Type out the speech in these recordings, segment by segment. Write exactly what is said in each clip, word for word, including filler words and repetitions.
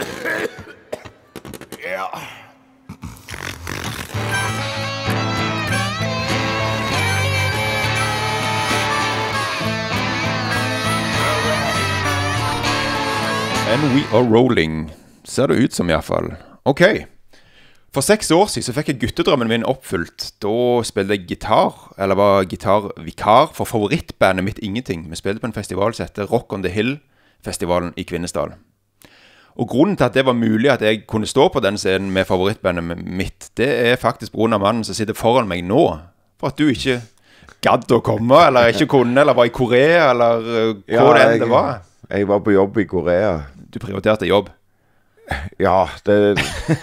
Ja. And we are rolling. Ser det ut som i hvert fall. Ok. For seks år siden så fikk jeg guttedrømmen min oppfylt. Da spilte jeg gitar, eller var gitarvikar for favorittbandet mitt Ingenting. Vi spilte på en festival som heter Rock on the Hill-festivalen i Kvinesdal. Og grunnen til at det var mulig at jeg kunne stå på den scenen med favorittbandet mitt, det er faktisk på grunn av mannen som sitter foran meg nå. For at du ikke gadd å komme, eller ikke kunne, eller var i Korea, eller uh, hva ja, det enn det var. Jeg var på jobb i Korea. Du prioriterte jobb? Ja, det...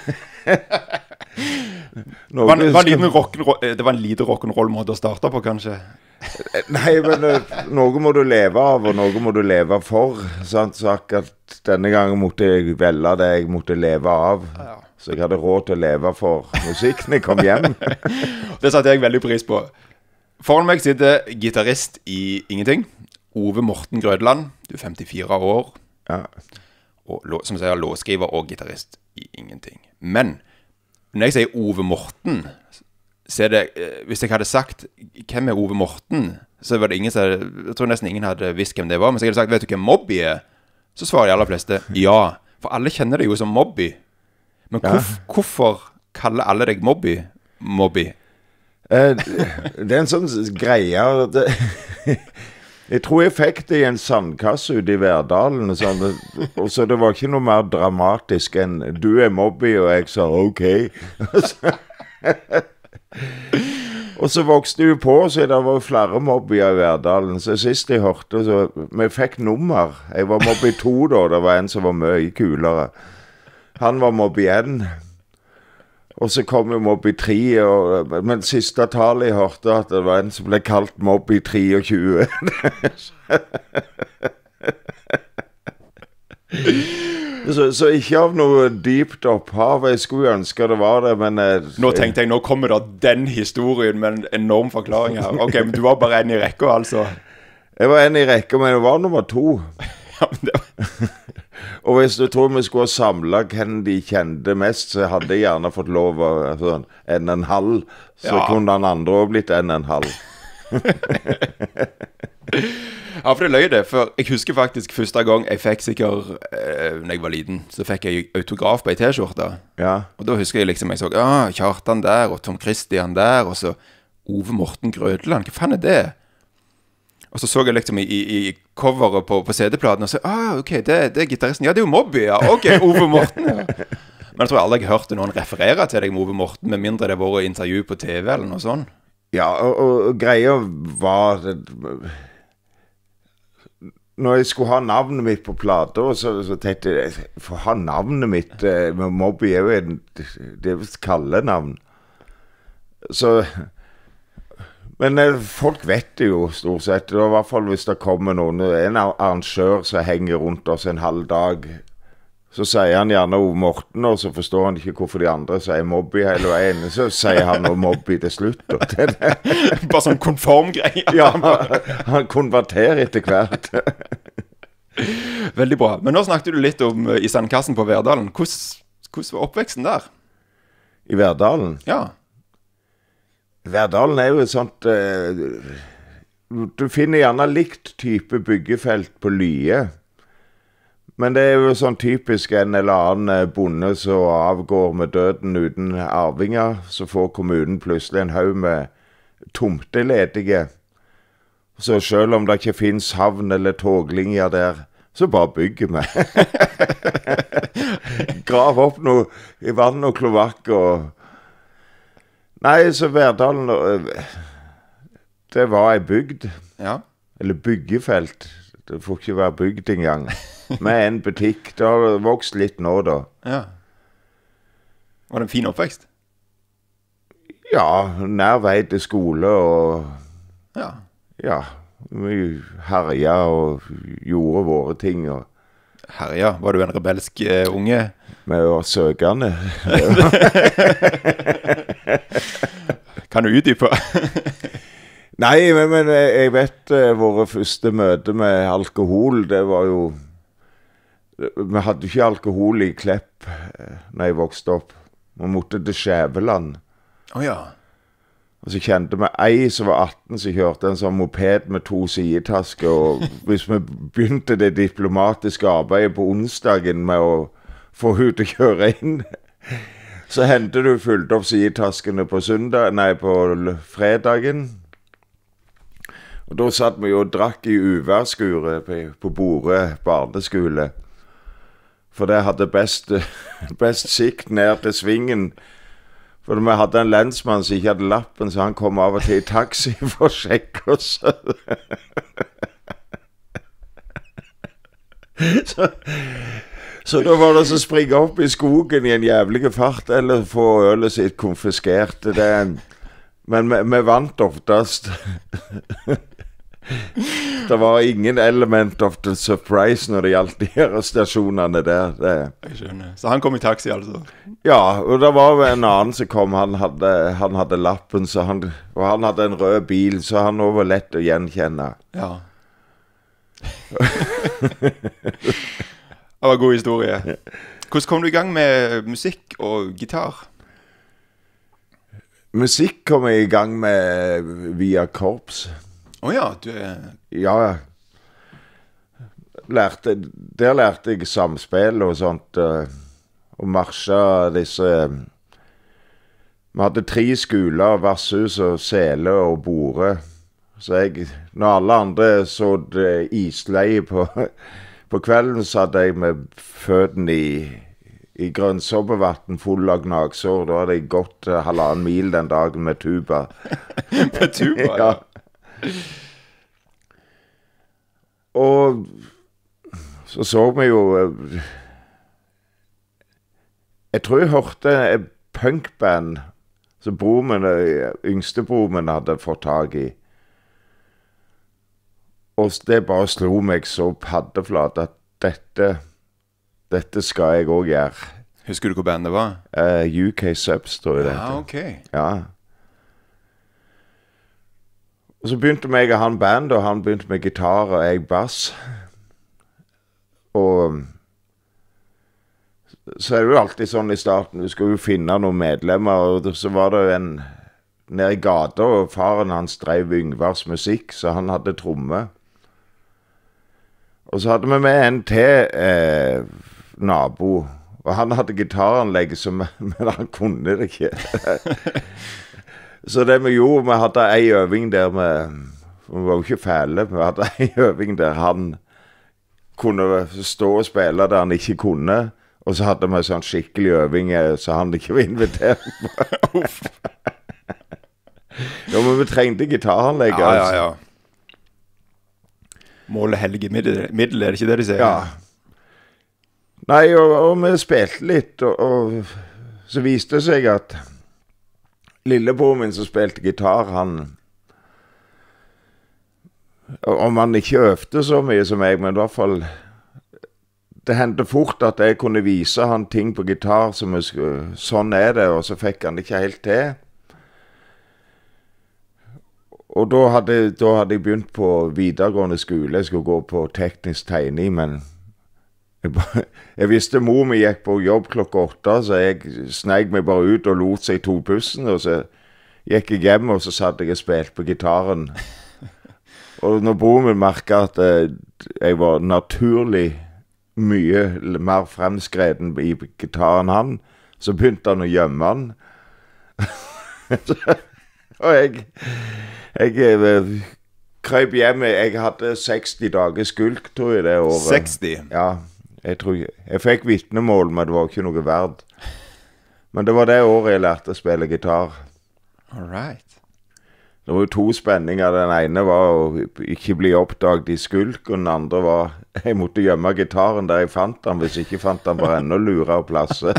var, var skal... rock, det var en lite rock'n'roll-måte å starte på, kanskje? Nei, men noe må du leve av, og noe må du leve for. Sant? Så akkurat denne gangen måtte jeg velge det jeg måtte leve av. Ja. Så jeg hadde råd til å leve for musikk når jeg kom hjem. Det satte jeg veldig pris på. Foran meg sitter gitarist i Ingenting, Ove Morten Grødland. Du er femtifire år. Ja. Og, som sier, låtskriver og gitarist i Ingenting. Men når jeg sier Ove Morten, så er det, hvis jeg hadde sagt hvem er Ove Morten, så var det ingen som, jeg tror nesten ingen hadde visst hvem det var. Men så jeg hadde sagt, vet du hvem Mobby er? Så svarer de aller fleste ja. For alle kjenner det jo som Mobby. Men ja. hvorf, hvorfor kaller alle deg Mobby Mobby? Eh, det er en sånn greie. Det, jeg tror jeg fikk det i en sandkasse ute i Verdalen. Sånn, og så det var ikke noe mer dramatisk enn du er Mobby, og jeg sa ok. Og så vokste vi på, så det var flere Mobbyer i Verdalen. Så sist jeg hørte, så vi fikk nummer. Jeg var Mobby to da, det var en som var mye kulere. Han var Mobby en. Og så kom jo Mobby tre, og, men siste tallet jeg hørte at det var en som ble kalt Mobby tjuetre. Så, så ikke av noe dypt opphav. Jeg skulle ønske det var det, men... Jeg, nå tenkte jeg, nå kommer det den historien med en enorm forklaring her. Ok, men du var bare en i rekka, altså? Jeg var en i rekka, men jeg var nummer to. Ja, men det var... Og hvis du tror vi skulle ha samlet hvem de kjente mest, så hadde jeg gjerne fått lov av altså, en en halv. Så ja. Kunne den andre også blitt en en halv. Ja, for det løy det. For jeg husker faktisk første gang jeg fikk sikkert, eh, når jeg var liten, så fikk jeg autograf på en t-skjorte. Ja. Og da husker jeg liksom, jeg så, ah, Kjartan der, og Tom Christian der, og så Ove Morten Grødland. Hva faen er det? Og så så jeg liksom i, i, i coveret på, på C D-platen, og så, ah, ok, det, det er gitaristen. Ja, det er jo Mobby, ja. Ok, Ove Morten, ja. Men jeg tror aldri jeg hørte noen referere til deg med Ove Morten, med mindre det var intervju på T V eller noe sånt. Ja, og, og greia var... Når jeg skulle ha navnet mitt på plater, så, så tenkte jeg, for å ha navnet mitt med Mobby er jo en, det er jo et kallenavn. Så... Men eh, folk vet det jo stort sett. Det var i hvert fall hvis det kommer noen, en arrangør som henger rundt oss en halv dag, så sier han gjerne Ove Morten, og så forstår han ikke hvorfor de andre sier Mobby hele veien. Så sier han noe Mobby til slutt. Bare sånn konformgreier. Ja, han konverterer etter hvert. Veldig bra. Men nå snakket du litt om uh, i sandkassen på Verdalen. Hvordan, hvordan var oppveksten der? I Verdalen? Ja. Verdalen er jo et sånt uh, du finner gjerne likt type byggefelt på Lye, men det er jo sånn typisk en eller annen bonde som avgår med døden uten arvinger, så får kommunen plutselig en haug med tomteledige, så selv om det ikke finnes havn eller toglinjer der, så bare bygger vi. Grav opp noe i vann og kloakk og nei, så Verdalen, det var ei bygd. Ja. Eller byggefelt. Det får ikke være bygd engang. Med en butikk. Det har vokst litt nå, da. Ja. Var det en fin oppvekst? Ja, nær vei til skole og... Ja. Ja, vi herja og gjorde våre ting og... Herja, var du en rebelsk uh, unge? Vi var søkende. Kan du utdype? Nei, men, men jeg vet uh, våre første møte med alkohol, det var jo Vi hadde ikke alkohol i Klepp når jeg vokste opp. Vi måtte til Skjæveland. Å ja. Og så kjente vi ei som var atten, som kjørte en sånn moped med to sidetasker. Og hvis vi begynte det diplomatiske arbeidet på onsdagen med å få henne til å kjøre inn, så hendte du fullt opp sidetaskene på søndag, nei, på fredagen. Og da satt vi jo og drakk i uværskuret på, på Bore barneskole. For det hadde best, best sikt ned til svingen. For vi hadde en lensmann som ikke hadde lappen, så han kom av og til i taxi for å sjekke oss. så, så da var det å springe opp i skogen i en jævlig fart, eller få ølet sitt konfiskert. Det, men vi, vi vant oftest. Det var ingen element of the surprise når det gjaldt de her stasjonene der. Det. Jeg skjønner. Så han kom i taxi, altså? Ja, og det var en annen som kom. Han hadde, han hadde lappen, så han, og han hadde en rød bil, så han var lett å gjenkjenne. Ja. Det var en god historie. Hvordan kom du i gang med musikk og gitar? Musikk kom jeg i gang med via korps. Å oh ja, du er... Ja, lærte, der lærte jeg samspill og sånt, og marsja disse... Vi hadde tre skoler, Vasshus og Sele og Bore. Så jeg, når alle andre så det isleie på, på kvelden, så hadde jeg med føttene i, i grønnsåpevatten full av gnagsår. Da hadde jeg gått halvannen mil den dagen med tuba. Med tuba, ja. Og så så vi jo Jeg tror jeg hørte et punkband som bror min, yngste bror min hadde fått tag i. Og det bare slo meg så paddeflat at dette Dette skal jeg også gjøre. Husker du hvor bandet var? Uh, U K Subs, tror jeg det Ja, ok. Ja. Og så begynte jeg å ha en band, og han begynte med gitar og jeg bass. Og så er det jo alltid sånn i starten, du skal jo finne noen medlemmer, og så var det jo en nede i gata, og faren hans drev Yngvars musikk, så han hadde tromme. Og så hadde vi med en til eh, nabo, og han hadde gitaranlegg, som, men han kunne det ikke. Så det vi gjorde, vi hadde en øving der med, vi var jo ikke fæle, vi hadde en øving der han kunne stå og spille der han ikke kunne, og så hadde vi sånn skikkelig øving, så han ikke var invitert. Ja, men vi trengte gitaranlegg. Ja, ja, ja. Målet helge middel, middel, er det ikke det de sier? Ja. Nei, og, og vi spilte litt, og, og så viste det seg at lillebror min som spilte gitar, han... Om han ikke øvde så mye som jeg, men i hvert fall... Det hendte fort at jeg kunne vise han ting på gitar som jeg skulle... Sånn er det, og så fikk han det ikke helt til. Og da hadde, da hadde jeg begynt på videregående skole. Jeg skulle gå på teknisk tegning, men... Jeg, bare, jeg visste mor mi gikk på jobb klokka åtte, så jeg sneik meg bare ut og lot seg to bussen, og så gikk jeg hjem, og så satt jeg og spilte på gitaren. Og når bror min merket at eh, jeg var naturlig mye mer fremskreden i gitaren han, så begynte han å gjemme han. Og jeg, jeg eh, krøp hjem, jeg hadde seksti dager skulk, tror jeg det året. seksti? Ja. Jeg tror jeg, jeg fikk vitnemål, men det var ikke noe verd. Men det var det året jeg lærte å spille gitar. All right. Det var jo to spenninger. Den ene var å ikke bli oppdaget i skulk, og den andre var jeg måtte gjemme gitaren der jeg fant den, hvis jeg ikke fant den bare enda lurere plasse.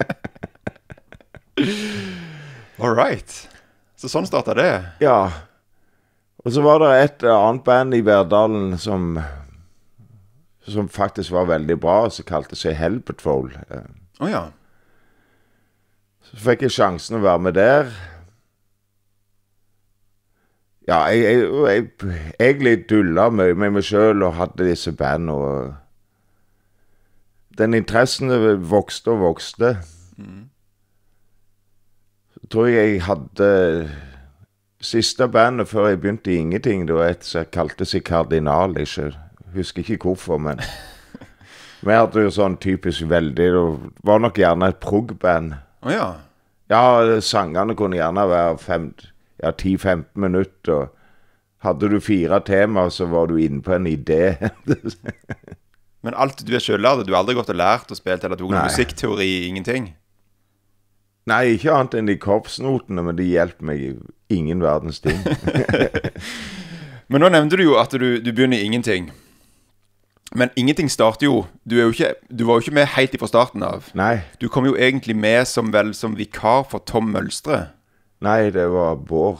All right. Så sånn startet det? Ja. Og så var det et annet band i Verdalen som... som faktisk var veldig bra, som kalte seg Hell Patrol. Å oh, ja. Så fikk jeg sjansen å være med der. Ja, jeg, jeg, jeg egentlig dullet mye med meg selv og hadde disse band, og den interessen vokste og vokste. Mm. Så tror jeg jeg hadde siste bandet før jeg begynte i ingenting. Det var et som kalte seg Kardinal. Jeg husker ikke hvorfor, men vi hadde jo sånn typisk veldig. Det var nok gjerne et prog-band. Å oh, ja. Ja, sangene kunne gjerne være fem, ja, ti til femten minutter. Hadde du fire temaer, så var du inne på en idé. Men alt du er selvlært, du har aldri gått og lært og spilt, eller tok noen musikkteori, ingenting? Nei, ikke annet enn de korpsnotene, men de hjelper meg i ingen verdens ting. Men nå nevnte du jo at du, du begynner i ingenting. Men ingenting starter jo, du, er jo ikke, du var jo ikke med helt fra starten av. Nei. Du kom jo egentlig med som vel som vikar for Tom Mølstre. Nei, det var Bård.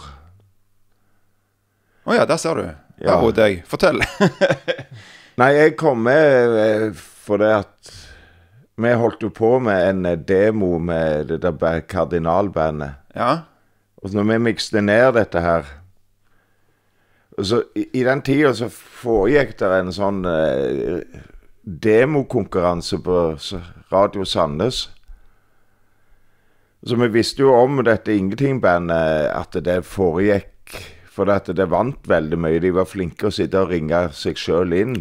Åja, der ser du. Der Ja. bodde jeg. Fortell. Nei, jeg kom med for det at vi holdt jo på med en demo med det der Kardinalbandet. Ja. Og når vi mikste ned dette her, så i, i den tiden så foregikk det en sånn eh, demokonkurranse på Radio Sandnes. Så vi visste jo om dette Ingenting-bandet, at det foregikk, for at det vant veldig mye. De var flinke å sitte og ringe seg selv inn.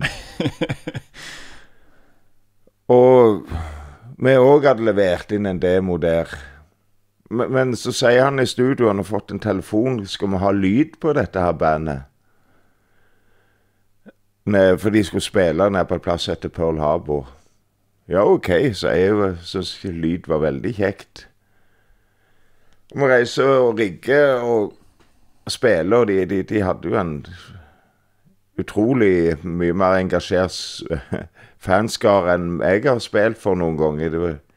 Og vi også hadde levert inn en demo der. Men, men så sier han i studio, han har fått en telefon, skal vi ha lyd på dette her bandet? Nei, for de skulle spille ned på en plass etter Pearl Harbor. Ja, ok, så jeg synes lyd var veldig kjekt. Vi reiser og rigger og spiller, og de, de, de hadde jo en utrolig mye mer engasjert fanskar enn jeg har spilt for noen ganger. Det var...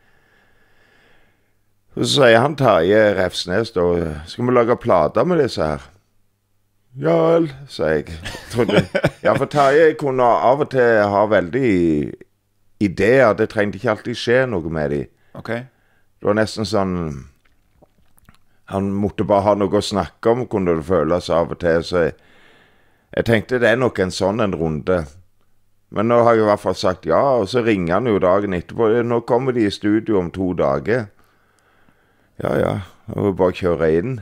Så sier han Terje Refsnes da, skal vi lage plater med disse her? Ja vel, sier jeg. Trodde. Ja, for Terje kunne av og til ha veldig ideer. Det trengte ikke alltid skje noe med dem. Ok. Det var nesten sånn... Han måtte bare ha noe å snakke om, kunne det føles av og til. Så jeg, jeg tenkte det er nok en sånn en runde. Men nå har jeg i hvert fall sagt ja, og så ringer han jo dagen etterpå. Nå kommer de i studio om to dager. Ja, ja, og bare kjøre inn.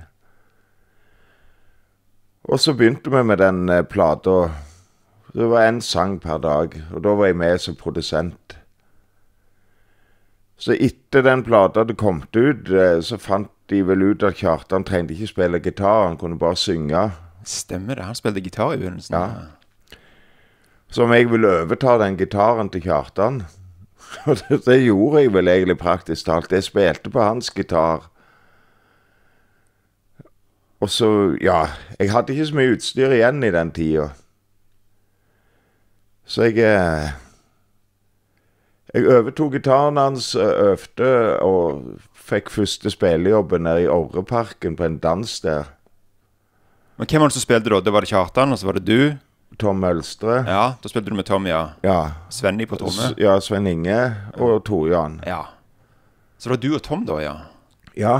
Og så begynte vi med den eh, plata. Det var en sang per dag, og da var jeg med som produsent. Så etter den plata hadde kommet ut, eh, så fant de vel ut at Kjartan trengte ikke spille gitar, han kunne bare synge. Stemmer det, han spilte gitar i begynnelsen. Ja. Så om jeg ville overta den gitaren til Kjartan, det, det gjorde jeg vel egentlig praktisk talt. Jeg spilte på hans gitar. Og så, ja, jeg hadde ikke så mye utstyr igjen i den tiden. Så jeg... Eh, jeg overtog gitaren hans, øvde og fikk første spillejobben nede i Orreparken på en dans der. Men hvem var det som spilte da? Det var det Kjartan, og så var det du? Tom Mølstre. Ja, da spilte du med Tom, ja. Ja. Svenny på tromme. S- Ja, Sven Inge og Tor Jan. Ja. Så det var du og Tom da, ja? Ja.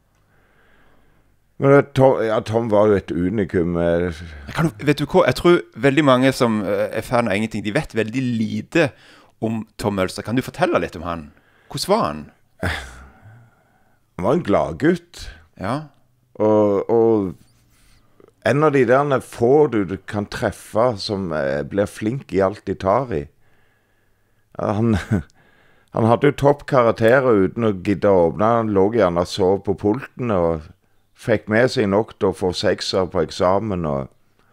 Men det, Tom, ja, Tom var jo et unikum. eh, Kan du, vet du hva? Jeg tror veldig mange som eh, er fan av ingenting, de vet veldig lite om Tom Mølstre. Kan du fortelle litt om han? Hvordan var han? Han var en glad gutt. Ja. Og, og en av de der få du kan treffe som eh, blir flink i alt de tar i. Ja, Han, han hadde jo topp karakterer uten å gidde å åpne. Han lå gjerne og sov på pulten og fikk med seg nok til å få sekser på eksamen. Og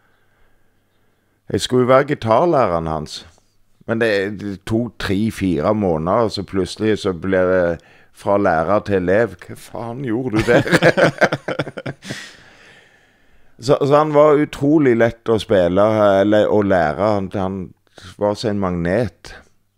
jeg skulle jo være gitarlæreren hans. Men det, det tok tre-fire måneder, og så plutselig så ble det fra lærer til elev. Hva faen gjorde du der? så, så han var utrolig lett å spille eller, og lære. Han, han var som en magnet.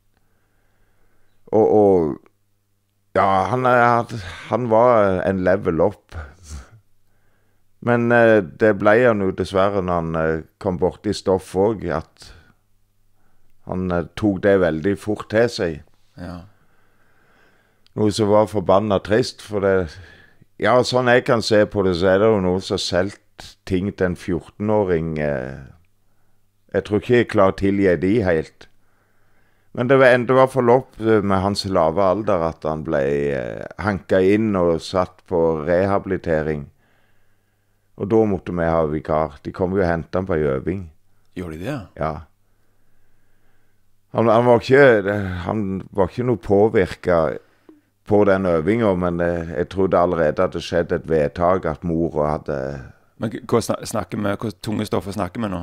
Og, og ja, han, han var en level up. Men eh, det ble han jo dessverre når han eh, kom bort i stoff også, at han eh, tok det veldig fort til seg. Ja. Noe som var forbannet trist, for det... Ja, sånn jeg kan se på det, så er det jo noe som har selgt ting til en fjortenåring. Eh, jeg tror ikke jeg klarer å tilgi de helt. Men det var enda var forlopp med hans lave alder at han ble eh, hanka inn og satt på rehabilitering. Og da måtte vi ha vikar. De kom jo og hentet han på en øving. Gjorde de det? Ja. Han, han, var ikke, han var ikke noe påvirket på den øvingen, men eh, jeg trodde allerede at det skjedde et vedtak at mor hadde... Men hva snakker vi, hva tunge stoffer snakker vi nå?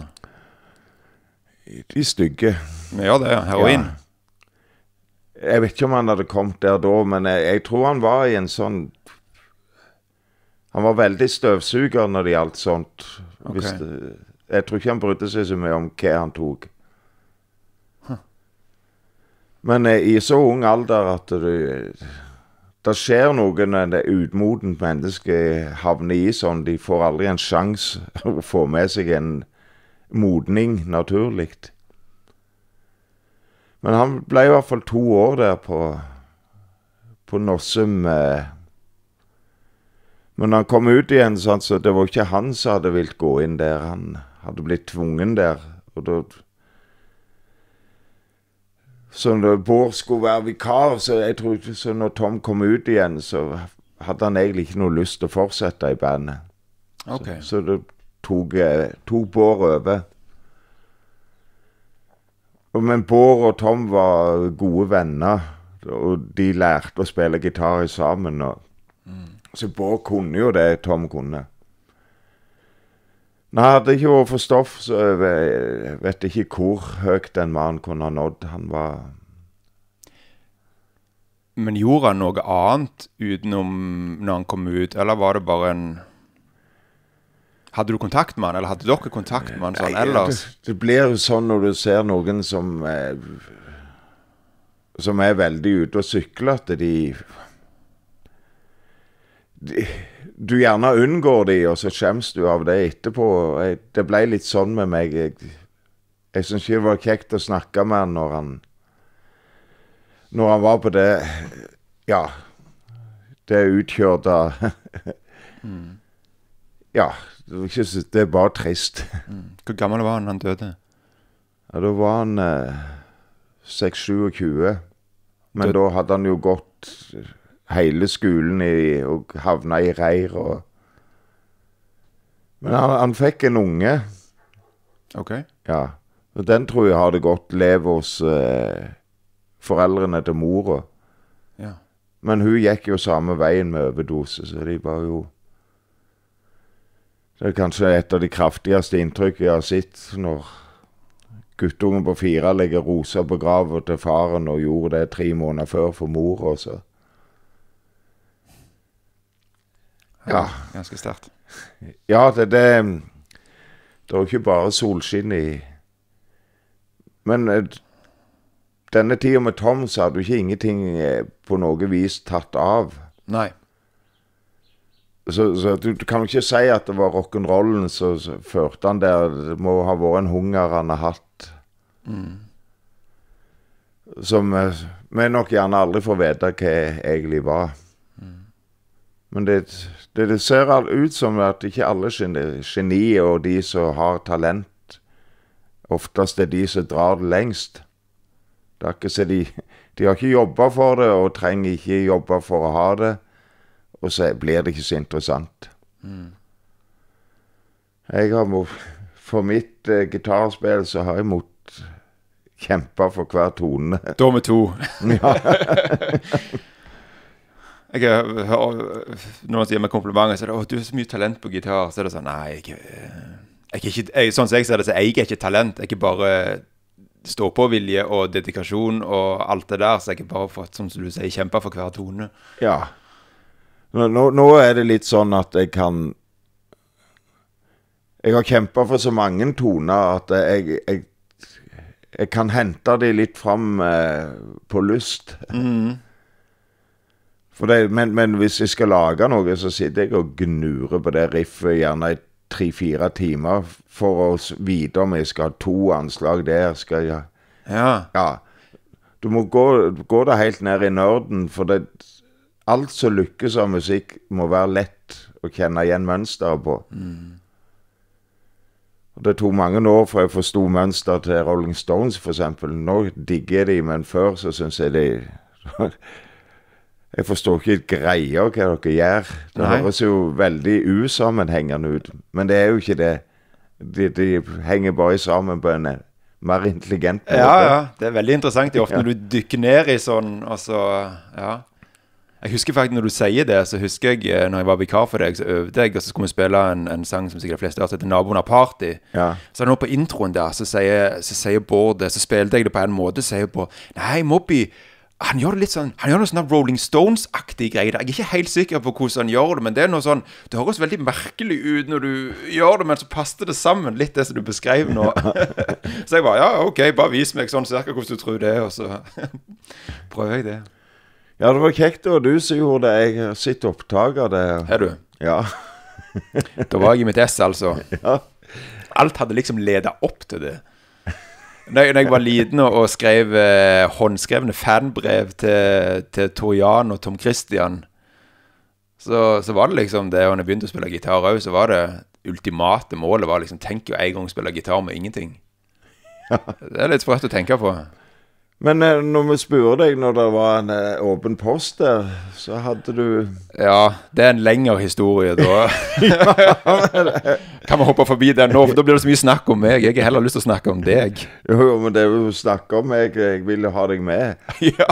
De stygge. Vi gjør det, ja. Heroin. Ja. Jeg vet ikke om han hadde kommet der da, men jeg, jeg tror han var i en sånn... Han var veldig støvsuger når det gjaldt sånt. Okay. Hvis det, jeg tror ikke han brydde seg så mye om hva han tok. Huh. Men eh, i så ung alder at du... Det skjer noe når det utmodent menneske havner i sånn. De får aldri en sjans å få med seg en modning naturligt. Men han ble i hvert fall to år der på, på Nossum. Eh. Men han kom ut igjen, sånn, så det var ikke han som hadde vilt gå inn der. Han hadde blitt tvungen der. Og da... Så når Bård skulle være vikar, så jeg tror ikke, så når Tom kom ut igjen, så hadde han egentlig ikke noe lyst til å fortsette i bandet. Okay. Så, så det tok, tok Bård over. Men Bård og Tom var gode venner, og de lærte å spille gitar sammen. Og, mm. Så Bård kunne jo det Tom kunne. Når han hadde ikke vært for stoff, så jeg vet ikke hvor høyt den mannen kunne ha nådd. Han var... Men gjorde han noe annet utenom når han kom ut, eller var det bare en... Hadde du kontakt med han, eller hadde dere kontakt med han sånn Nei, ellers? Det, det blir jo sånn når du ser noen som er, som er veldig ute og sykler, at de... de du gjerne unngår de, og så skjems du av det etterpå. Jeg, det ble litt sånn med meg. Jeg, jeg synes ikke det var kjekt å snakke med han når han, når han var på det, ja, det utkjørte. mm. Ja, det, var ikke, det er bare trist. Mm. Hvor gammel var han han døde? Ja, da var han eh, seks tjuesju. Men Død. Da hadde han jo gått... hele skolen i, og havna i reir. Og... Men han, han fikk en unge. Ok. Ja, og den tror jeg hadde godt leve hos eh, foreldrene til mora. Ja. Men hun gikk jo samme veien med overdose, så de var jo... Det er kanskje et av de kraftigste inntrykk jeg har sett når guttungen på fire legger roser på graven til faren og gjorde det tre måneder før for mor og så. Ja. Ganske sterkt. Ja, det, det, det er jo ikke bare solskinn i... Men denne tiden med Tom så hadde du ikke ingenting på noe vis tatt av. Nei. Så, så du, du kan jo ikke si at det var rock'n'rollen så, så førte han der. Det må ha vært en hunger han har hatt. Mm. Som vi nok gjerne aldri får vite hva egentlig var. Men det, det, det ser ut som at ikke alle genier og de som har talent, oftest er de som drar det lengst. Det er ikke så de, de har ikke jobbet for det og trenger ikke jobbe for å ha det, og så blir det ikke så interessant. Mm. Jeg har må, for mitt uh, gitarspill så har jeg måttet kjempe for hver tone. Da med to. Ja. Jeg hører noen sier med komplimenter, så er det, åh, du har så mye talent på gitar. Så er det sånn, nei, jeg, jeg er ikke, jeg, sånn som jeg ser det, så jeg er ikke talent. Jeg er ikke bare stå på vilje og dedikasjon og alt det der, så jeg er bare fått, som du sier, kjempe for hver tone. Ja. Nå, nå, nå er det litt sånn at jeg kan, jeg har kjempet for så mange toner at jeg, jeg, jeg kan hente de litt frem eh, på lyst. Mhm. For det, men, men hvis jeg skal lage noe, så sitter jeg og gnurer på det riffet gjerne i tre-fire timer for å vite om jeg skal ha to anslag der. Skal jeg, ja. Ja. Du må gå, gå det helt ned i nørden, for det, alt som lykkes av musikk må være lett å kjenne igjen mønsteret på. Mm. Det tog mange år for jeg forstod mønster til Rolling Stones, for eksempel. Nå digger jeg de, men før så synes jeg de... Jeg forstår ikke greier hva dere gjør. Det Nei. høres jo veldig usammenhengende ut, men det er jo ikke det. De, de henger bare sammen på en mer intelligent måte. Ja, ja, det er veldig interessant. Det er ofte når du dykker ned i sånn, altså, ja. Jeg husker faktisk når du sier det, så husker jeg eh, når jeg var vikar for deg, så øvde jeg, og så skulle vi spille en, en sang som sikkert de fleste har sett, Naboen har party. Ja. Så nå på introen der, så sier, så sier Bård det, så spilte jeg det på en måte, så sier Bård, nei, Mobby, han gjør det litt sånn, han gjør noe sånn Rolling Stones-aktig greier. Jeg er ikke helt sikker på hvordan han gjør det, men det er noe sånn, det høres veldig merkelig ut når du gjør det, men så passer det sammen litt det som du beskrev nå. Så jeg bare, ja, ok, bare vis meg sånn cirka hvordan du tror det, og så prøver jeg det. Ja, det var kjekt, det var du som gjorde det. Jeg har sett opptak av det. Er du? Ja. Da var jeg i mitt ess, altså. Ja. Alt hadde liksom ledet opp til det. Når jeg, når jeg var liten og, og skrev eh, håndskrevne fanbrev til, til Tor Jan og Tom Christian, så, så var det liksom det, og når jeg begynte å spille gitar også, så var det ultimate målet, var liksom, tenk jo en gang å spille gitar med ingenting. Det er litt sprøtt å tenke på. Men eh, når vi spurte deg når det var en eh, åpen post der, så hadde du... Ja, det er en lengre historie da. Kan man hoppe forbi den nå, for da blir det så mye snakk om meg. Jeg har heller lyst til å snakke om deg. Jo, jo, men det er jo snakk om meg. Jeg ville ha deg med. Ja.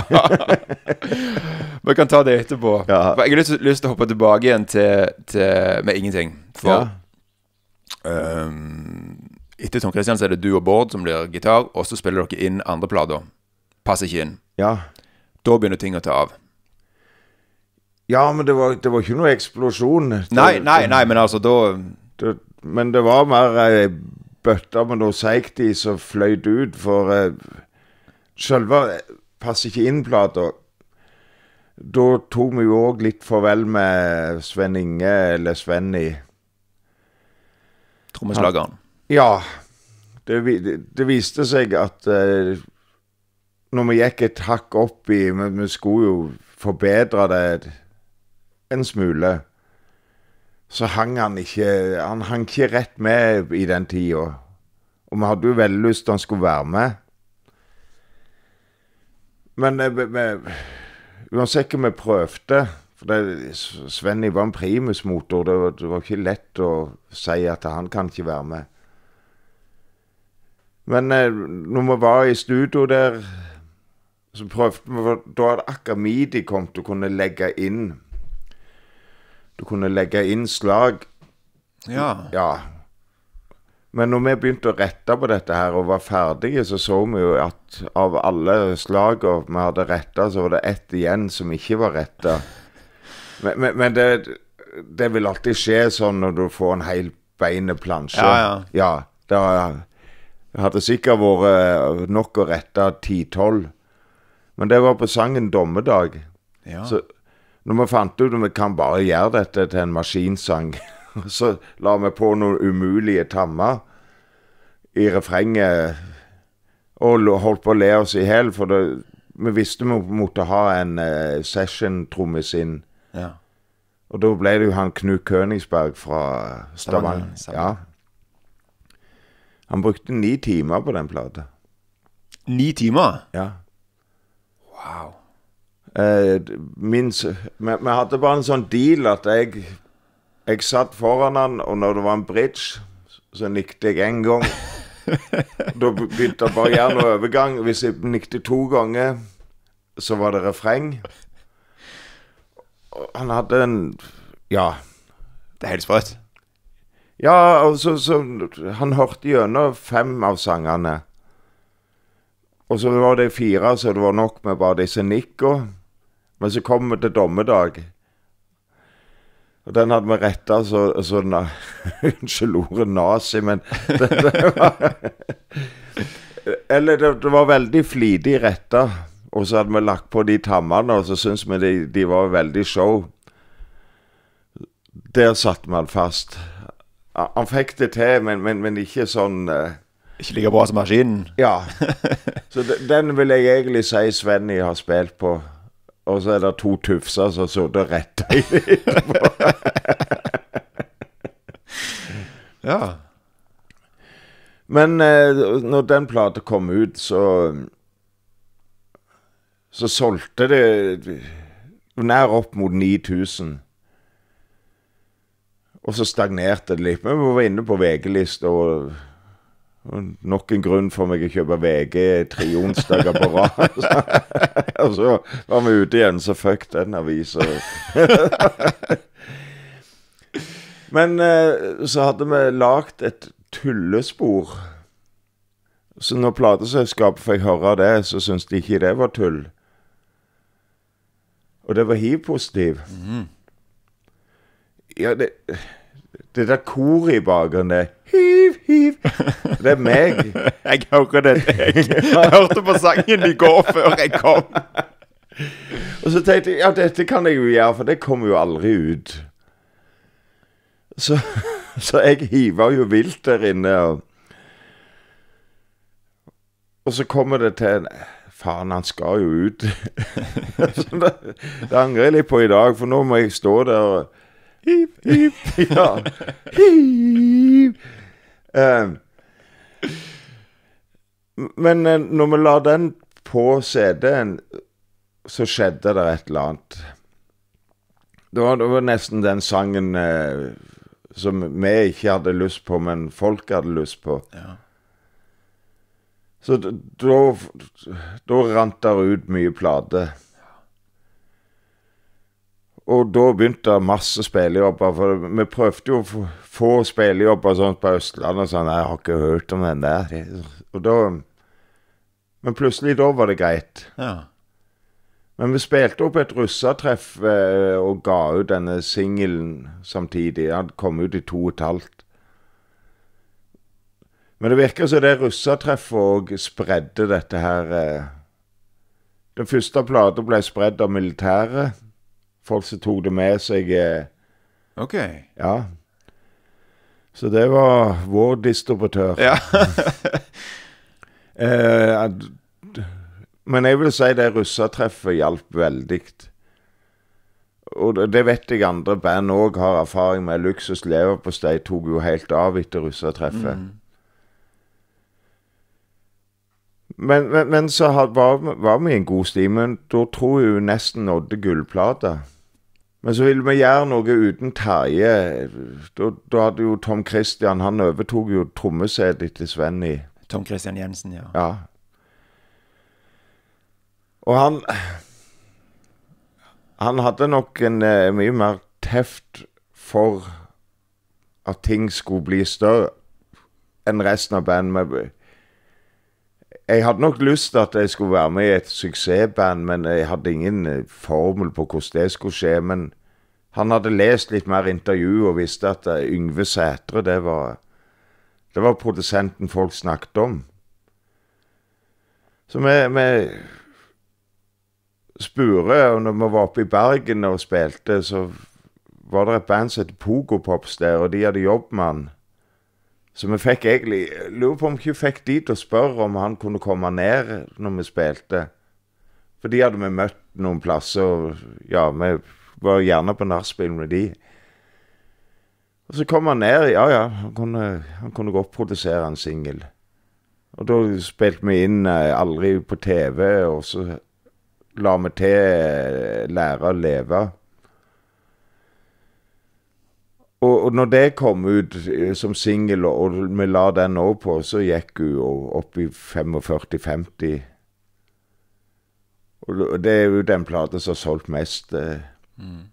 Vi kan ta det etterpå. Ja. For jeg har lyst, lyst til å hoppe tilbake igjen til, til med ingenting. For Ja. um, etter Tom Christian så er det du og Bård som blir gitar, og så spiller dere inn andre plater. Passer ikke inn. Ja. Da begynner ting å ta av. Ja, men det var, det var ikke noe eksplosjon. Det, Nei, nei, nei, men altså da... Det, men det var mer ei bøtte med noe seigt i som fløyt ut, for eh, selve passer ikke inn-plata. Da tok vi jo også litt farvel med Sven Inge, eller Svenny. Trommeslageren. Ja, det, vi- det, det viste seg at eh, når vi gikk et hakk opp i, men vi skulle jo forbedre det en smule, så hang han ikke, han hang ikke rett med i den tida. Og vi hadde jo veldig lyst til han skulle være med. Men eh, vi, vi, uansett hva vi prøvde, for det, Svenny var en primusmotor, det var, det var ikke lett å si at han kan ikke være med. Men eh, når vi var i studio der, så prøvde vi, da hadde akkurat midi kommet, du kunne legge inn, du kunne legge inn slag. Ja. Ja. Men når vi begynte å rette på dette her og var ferdige, så så vi jo at av alle slagene vi hadde rettet, så var det ett igjen som ikke var rettet. Men, men, men det, det vil alltid skje sånn når du får en hel beine plansje. Ja, ja. Ja, det hadde sikkert vært nok å rette ti tolv. Men det var på sangen Dommedag. Ja. Så når vi fant ut at vi kan bare gjøre dette til en maskinsang, så la vi på noen umulige tammer i refrenget, og lo- holdt på å le oss i hel, for det, vi visste vi måtte ha en uh, session-trommis inn. Ja. Og da ble det jo han Knut Königsberg fra Stavanger. Stavanger, Stavanger. Ja. Han brukte ni timer på den plata. Ni timer? Ja. Wow. Eh, min, s- vi, vi hadde bare en sånn deal at jeg, jeg satt foran han, og når det var en bridge, så nikte jeg en gang. Da begynte jeg bare å gjøre noe overgang. Hvis jeg nikte to ganger, så var det refreng. Og han hadde en, ja, Det er helt sprøtt. ja, og så, så han hørte gjennom fem av sangene. Og så var det fire, så det var nok med bare disse nikka. Men så kom vi til Dommedag. Og den hadde vi rettet så, så na, unnskyld ordet nazi, men det, det var, eller det, det var veldig flidig rettet. Og så hadde vi lagt på de tammene, og så syntes vi de, de var veldig show. Der satt man fast. Han han fikk det til, men, men, men ikke sånn... eh, Ikke like bra som maskinen. ja, så de, den vil jeg egentlig si Svenny har spilt på. Og så er det to tufser som så det rett i det. Ja. Men eh, når den plata kom ut, så så solgte det nær opp mot ni tusen. Og så stagnerte det litt. Men vi var inne på V G-lista, og, og nok en grunn for meg å kjøpe V G tre onsdager på rad. Og så var vi ute igjen, så fuck den avisen. Men eh, så hadde vi lagt et tullespor. Så når plateselskapet fikk høre det, så syntes de ikke det var tull. Og det var hiv-positiv. Mm. Ja, det, det der koret i bakgrunnen, det hiv, hiv. Det er meg. Jeg hører det. Jeg, jeg hørte på sangen i går før jeg kom. Og så tenkte jeg, ja, dette kan jeg jo gjøre, for det kommer jo aldri ut. Så, så jeg hiver jo vilt der inne, og Og så kommer det til, faen, han skal jo ut. Så det, det angrer jeg litt på i dag, for nå må jeg stå der og hiv, hiv, ja, hiv. Uh, men uh, når vi la den på C D-en, så skjedde det et eller annet. Det var, det var nesten den sangen uh, som vi ikke hadde lyst på, men folk hadde lyst på. Ja. Så da, da rant der ut mye plate. Og da begynte det masse spillejobber, for vi prøvde jo å få, få spillejobber sånn på Østlandet, og sånn, jeg har ikke hørt om den der. Og da, men plutselig da var det greit. Ja. Men vi spilte opp et russertreff eh, og ga ut denne singlen samtidig. Den kom ut i to og et halvt. Men det virker som det russertreffet og spredde dette her. Eh. Den første plata ble spredd av militæret. Folk som tok det med seg. Eh. Ok. Ja. Så det var vår distributør. Ja. eh, men jeg vil si det russertreffet hjalp veldig. Og det vet jeg andre band også har erfaring med. Luksus Leverpostei tok jo helt av etter russertreffet. Mm. Men, men, men så var, var vi i en god sti, men da tror jeg jo nesten nådde gullplata. Men så ville vi gjøre noe uten Terje. Da, da hadde jo Tom Christian, han overtog jo trommesetet til Svenny. Tom Christian Jensen, ja. Ja. Og han, han hadde nok en uh, mye mer teft for at ting skulle bli større enn resten av bandet. Jeg hadde nok lyst til at jeg skulle være med i et suksessband, men jeg hadde ingen formel på hvordan det skulle skje. Men han hadde lest litt mer intervju og visste at Yngve Sætre, det var, det var produsenten folk snakket om. Så vi, vi spurte, og når vi var oppe i Bergen og spilte, så var det et band som heter Pogo Pops der, og de hadde jobb med han. Så vi fikk egentlig, lurer på om vi fikk de til å spørre om han kunne komme ned når vi spilte. For de hadde vi møtt noen plasser, og ja, vi var gjerne på nachspiel med de. Og så kom han ned, ja ja, han kunne, han kunne godt produsere en single. Og da spilte vi inn eh, aldri på T V, og så la vi til eh, lære å leve. Og, og når det kom ut som single, og vi la den også på, så gikk hun opp i førtifem til femti. Og det er jo den plata som har solgt mest. Mm.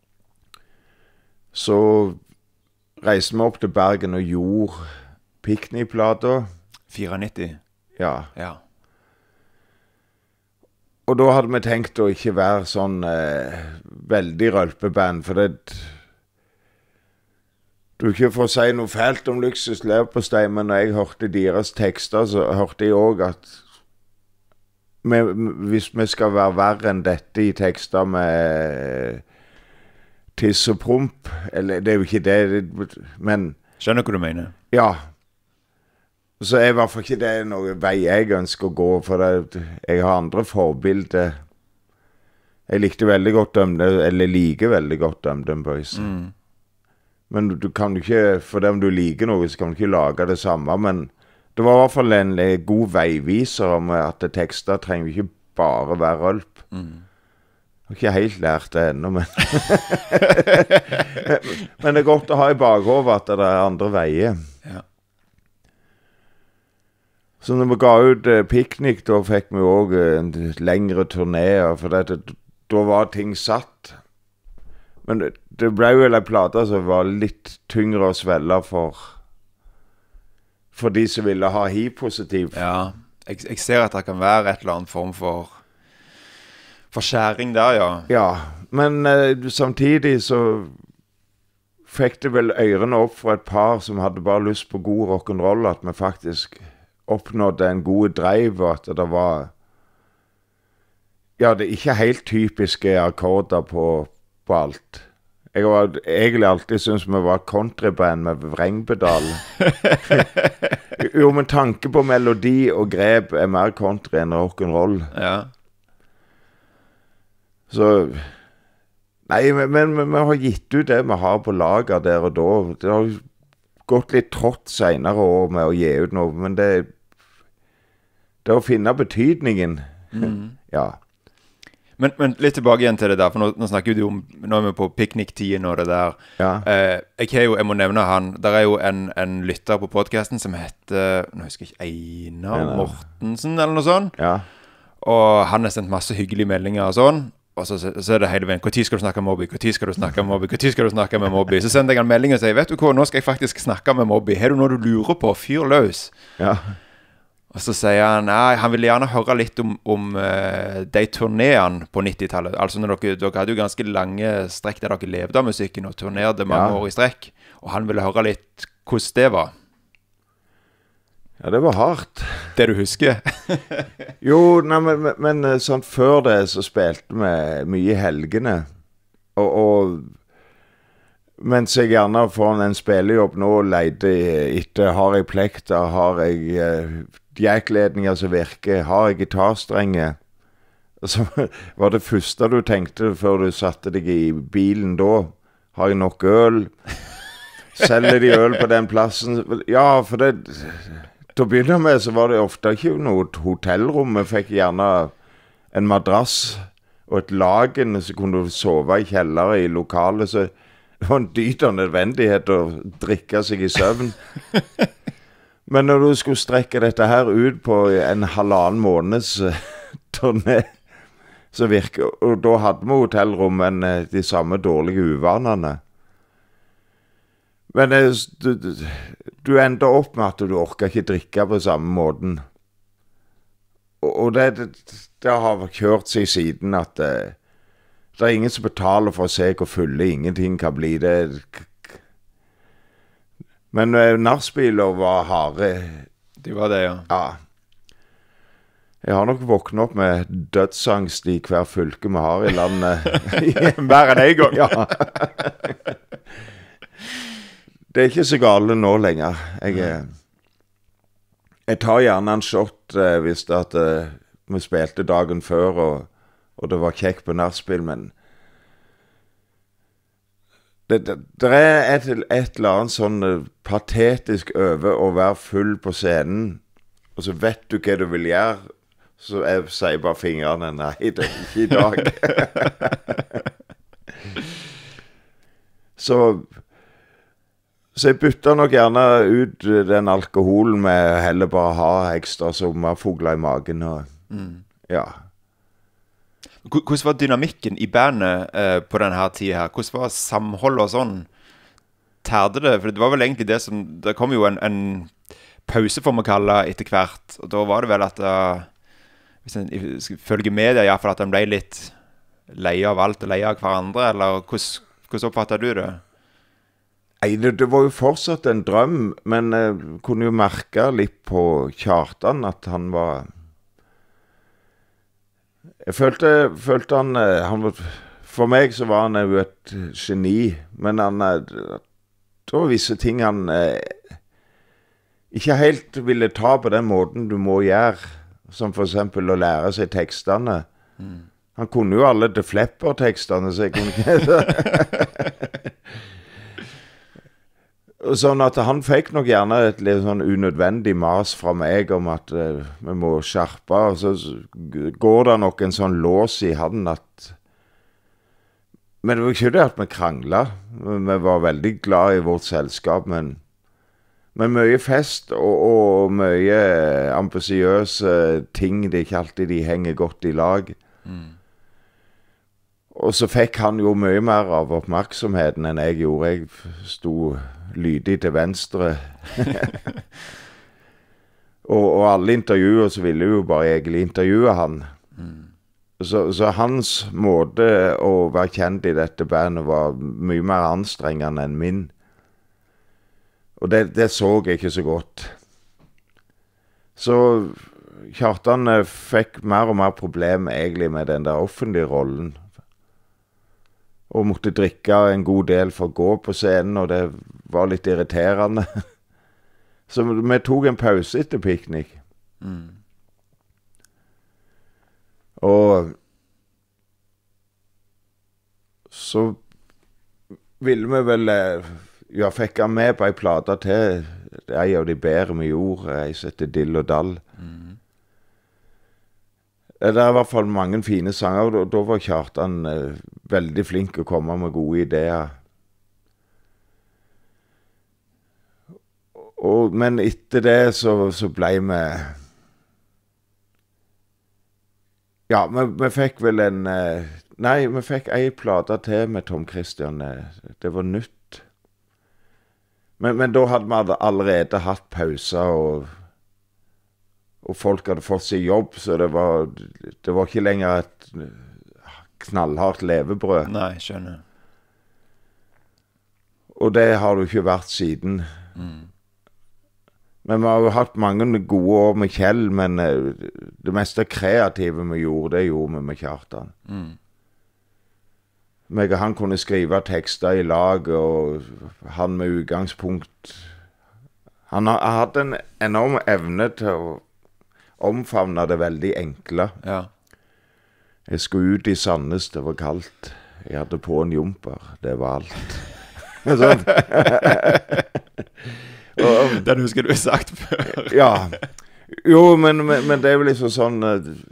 Så reiste vi opp til Bergen og gjorde Piknik-plata. nittini-fire? Ja. Ja. Og da hadde vi tenkt å ikke være sånn eh, veldig rølpeband, for det... Du ikke får si noe fælt om Luksus Leverpostei, men når jeg hørte deres tekster, så hørte jeg også at vi, hvis vi skal være verre enn dette i tekster med tiss og promp, eller det er jo ikke det, men... Skjønner hva du mener? Ja. Så er i hvert fall ikke det noe vei jeg ønsker å gå, for det, jeg har andre forbilder. Jeg likte veldig godt Dømde, eller liker veldig godt Dømde Boys. Mm. Men du kan jo ikke, for dem du liker noe, så kan du ikke lage det samme, men Det var i hvert fall en eh, god veiviser om at tekster trenger ikke bare være rølp. Mm. Jeg har ikke helt lært det ennå, men men det er godt å ha i bakhodet at det er andre veier. Ja. Så når vi ga ut eh, Piknik, da fikk vi også eh, en lengre turné, for det, da var ting satt. Men det, det ble jo en plate som var litt tyngre å svelle for, for de som ville ha hiv-positiv. Ja, jeg, jeg ser at det kan være et eller annet form for forskjæring der, ja. Ja, men eh, samtidig så fikk det vel ørene opp for et par som hadde bare lyst på god rock'n'roll, at vi faktisk oppnådde en god drive, og at det var, ja, det er ikke helt typiske akkorder på, på alt. Jeg har egentlig alltid syntes vi var countryband med vrengpedal. Jo, men tanke på melodi og grep er mer country enn rock'n'roll. Ja. Så nei, men vi har gitt ut det vi har på lager der og da. Det har gått litt trått senere år med å gi ut noe, men det, det er å finne betydningen. Mm. Ja. Men, men litt tilbake igjen til det der, for nå, nå snakker vi om, nå er vi på pikniktiden og det der. Ja. Eh, jeg, har jo, jeg må nevne han, der er jo en, en lytter på podcasten som heter, nå husker jeg ikke, Einar Einar. Mortensen eller noe sånt. Ja. Og han har sendt masse hyggelige meldinger og sånn. Og så, så er det hele veien, hvor tid skal du snakke med Moby? Hvor tid skal du snakke med Moby? Hvor tid skal du snakke med Moby? Så sender jeg en melding og sier, vet du hva, nå skal jeg faktisk snakke med Moby. Har du noe du lurer på? Fyr løs. Ja. Og så sier han, nei, han vil gjerne høre litt om, om uh, de turnéene på nittitallet. Altså når dere, dere hadde jo ganske lange strekk der dere levde av musikken og turnerte mange Ja. år i strekk. Og han ville høre litt hvordan det var. Ja, det var hardt. Det du husker. Jo, nei, men, men, men sånn før det så spilte vi mye i helgene. Og, og mens jeg gjerne får en spillejobb nå og leide etter, har jeg plekter, har jeg eh, jackledninger som virker, har jeg gitarstrenger. Så var det første du tenkte før du satte deg i bilen da, har jeg nok øl? Selger de øl på den plassen? Ja, for det... Til å begynne med så var det ofte ikke noe hotellrom. Vi fikk gjerne en madrass og et lagen, så kunne du sove i kjellere i lokalet. Så det var en dyrt og nødvendighet å drikke seg i søvn. Men når du skulle strekke dette her ut på en halvannen måneds turné, så virker, og da hadde vi hotellrom, men de samme dårlige uvanene. Men du, du, du ender opp med at du orker ikke drikke på samme måten. Og, og det, det, det har kjørt seg siden at det, det er ingen som betaler for å se hvor fulle ingenting kan bli. Det, men nachspieler var harde. Det var det, ja. Ja. Jeg har nok våknet opp med dødsangst i hver fylke vi har i landet. Mer enn en gang. Ja. Det er ikke så gale nå lenger. Jeg, jeg tar gjerne en shot eh, hvis det at eh, vi spilte dagen før, og, og det var kjekk på nachspiel, men det, det, det er et, et eller annet sånn eh, patetisk over å være full på scenen, og så vet du hva du vil gjøre, så jeg sier bare fingrene, nei, det er ikke i dag. så... Så jeg bytter nok gjerne ut den alkoholen med heller bare ha ekstra sommerfugler i magen. Og, mm. Ja. Hvordan var dynamikken i bandet eh, på denne tiden her? Hvordan var samholdet og sånn? Tærde det? For det var vel egentlig det som... Det kom jo en, en pause, får man kalle etter hvert. Og da var det vel at... Uh, hvis en følger med det, i hvert fall at en ble litt leie av alt og leie av hverandre, eller hvordan, hvordan oppfattet du det? Nei, det, det var jo fortsatt en drøm, men jeg uh, kunne jo merke litt på Kjartan at han var... Jeg følte, følte han, uh, han var... For meg så var han jo et geni, men han... Uh, det var visse ting han uh, ikke helt ville ta på den måten du må gjøre, som for eksempel å lære seg tekstene. Mm. Han kunne jo alle The Flapper-tekstene, så jeg kunne ikke... Sånn at han fikk nok gjerne et litt sånn unødvendig mas fra meg om at uh, vi må skjerpe, og så går det nok en sånn lås i han at... Men det var ikke det at vi kranglet. Vi var veldig glad i vårt selskap, men, men mye fest og, og mye ambisiøse ting, det er ikke alltid de henger godt i lag. Mm. Og så fikk han jo mye mer av oppmerksomheten enn jeg gjorde. Jeg sto lydig til venstre. og, og alle intervjuer så ville jo bare egentlig intervjue han. Mm. Så, så hans måte å være kjent i dette bandet var mye mer anstrengende enn min. Og det, det så jeg ikke så godt. Så Kjartan fikk mer og mer problem egentlig med den der offentlige rollen. Og måtte drikke en god del for å gå på scenen, og det var litt irriterende. Så vi tok en pause etter piknik. Mm. Og så ville vi vel, ja, fikk han med på en plate til, det er en av de bedre vi gjorde, jeg setter Dill og Dall. Mm. Det er i hvert fall mange fine sanger, og da var Kjartan eh, veldig flink å komme med gode ideer. Og, men etter det så, så ble vi... Ja, vi, vi fikk vel en... Eh, nei, vi fikk en plate til med Tom Christian. Eh, det var nytt. Men, men da hadde vi allerede hatt pauser, og... Og folk hadde fått seg jobb, så det var, det var ikke lenger et knallhardt levebrød. Nei, skjønner. Og det har det jo ikke vært siden. Mm. Men vi har jo hatt mange gode år med Kjell, men det meste kreative vi gjorde, det gjorde vi med Kjartan. Mm. Meg og han kunne skrive tekster i lag, og han med utgangspunkt... Han har hatt en enorm evne til å omfavne det veldig enkle. Ja. Jeg skulle ut i Sandnes, det var kaldt. Jeg hadde på en jumper, det var alt. Sånn. og, Den husker du har sagt før. ja. Jo, men, men, men det er jo liksom sånn...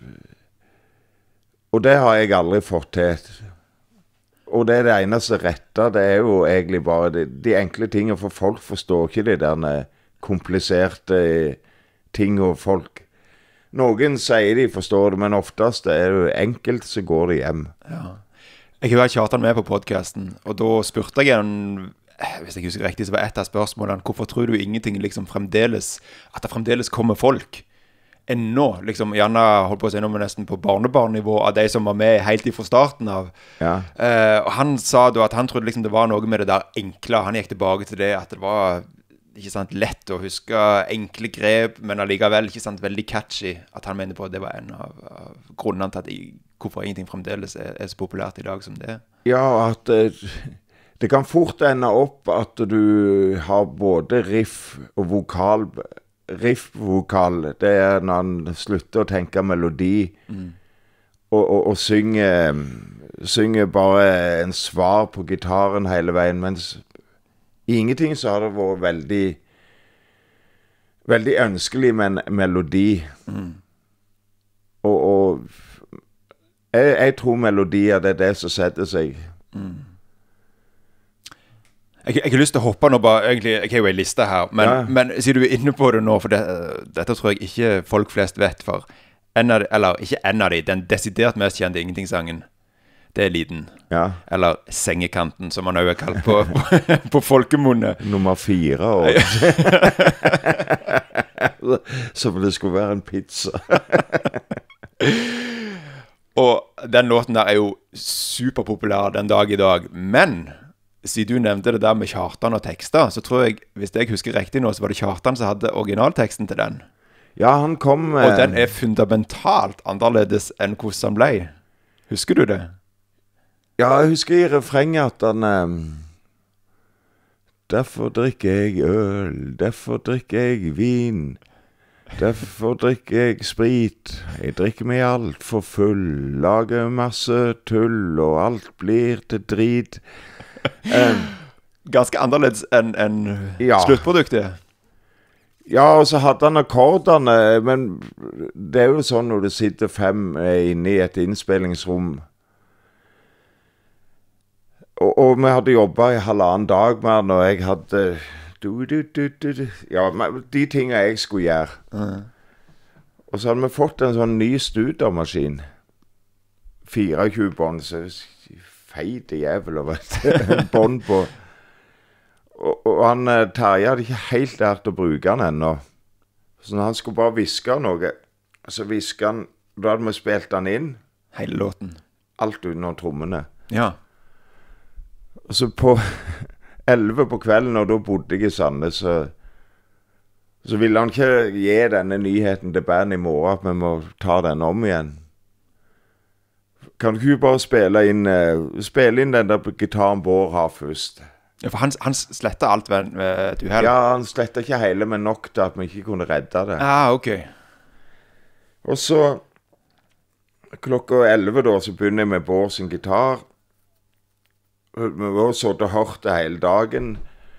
Og det har jeg aldri fått til. Og det er det eneste rette, det er jo egentlig bare de, de enkle tingene, for folk forstår ikke de der kompliserte ting, og folk... Noen sier de forstår det, men oftest er det enkelt, så går det hjem. Ja. Jeg har vært Kjartan med på podcasten, og da spurte jeg en, hvis jeg husker riktig, så var et av spørsmålene, hvorfor tror du ingenting liksom fremdeles, at det fremdeles kommer folk ennå, liksom, gjerne holdt på å si noe nesten på barnebarnnivå av de som var med helt fra starten av. Ja. Uh, og han sa da at han trodde liksom det var noe med det der enkle, han gikk tilbake til det, at det var... ikke sant, lett å huske enkle grep, men allikevel ikke sant, veldig catchy, at han mener på at det var en av, av grunnene til at jeg, hvorfor ingenting fremdeles er, er så populært i dag som det. Ja, at det, det kan fort ende opp at du har både riff og vokal. Riff-vokal, det er når han slutter å tenke melodi, mm. og, og, og synger, synger bare en svar på gitaren hele veien, mens i ingenting så har det vært veldig veldig ønskelig med en melodi. Mm. Og, og jeg, jeg tror melodier, det er det som setter seg. Mm. Jeg, jeg har lyst til å hoppe nå bare, egentlig, jeg har jo en liste her, men, ja. men sier du er inne på det nå, for det, dette tror jeg ikke folk flest vet, for en av de, eller ikke en av de, den desidert mest kjente ingenting-sangen, det er Liden. Ja. Eller Sengekanten, som man også er kalt på, på, på folkemunne. Nummer fire år. Som det skulle være en pizza. Og den låten der er jo superpopulær den dag i dag. Men, siden du nevnte det der med Kjartan og tekster, så tror jeg, hvis jeg husker riktig nå, så var det Kjartan som hadde originalteksten til den. Ja, han kom... Og den er fundamentalt annerledes enn hvordan han ble. Husker du det? Ja, jeg husker i refrenget at han um, derfor drikker jeg øl, derfor drikker jeg vin, derfor drikker jeg sprit, jeg drikker meg alt for full, lager masse tull, og alt blir til drit. Um, ganske annerledes enn en Ja. sluttproduktet. Ja, og så hadde han akkordene, men det er jo sånn når du sitter fem inne i et innspillingsrom, og, og vi hadde jobbet i halvannen dag med han, og jeg hadde du, du, du, du, du. Ja, de tingene jeg skulle gjøre. Mm. Og så hadde vi fått en sånn ny studermaskin, tjuefire bånd, så feite jævel og en bånd på. Og, og han Terje hadde ikke helt lært å bruke han ennå. Så han skulle bare viske noe. Så viske han, da hadde vi spilt han inn. Hele låten. Alt utenom trommene. Ja. Og så på elleve på kvelden, og da bodde jeg i Sandnes, så, så ville han ikke gi denne nyheten til bandet i morgen, at vi må ta den om igjen. Kan du ikke bare spille inn, uh, spille inn den der gitaren Bård har først? Ja, for han, han slettet alt ved, ved et uheld. Ja, han slettet ikke hele, men nok til at vi ikke kunne redde det. Ah, ok. Og så, klokka elleve da, så begynner jeg med Bård sin gitar. Vi var så og hørte hele dagen.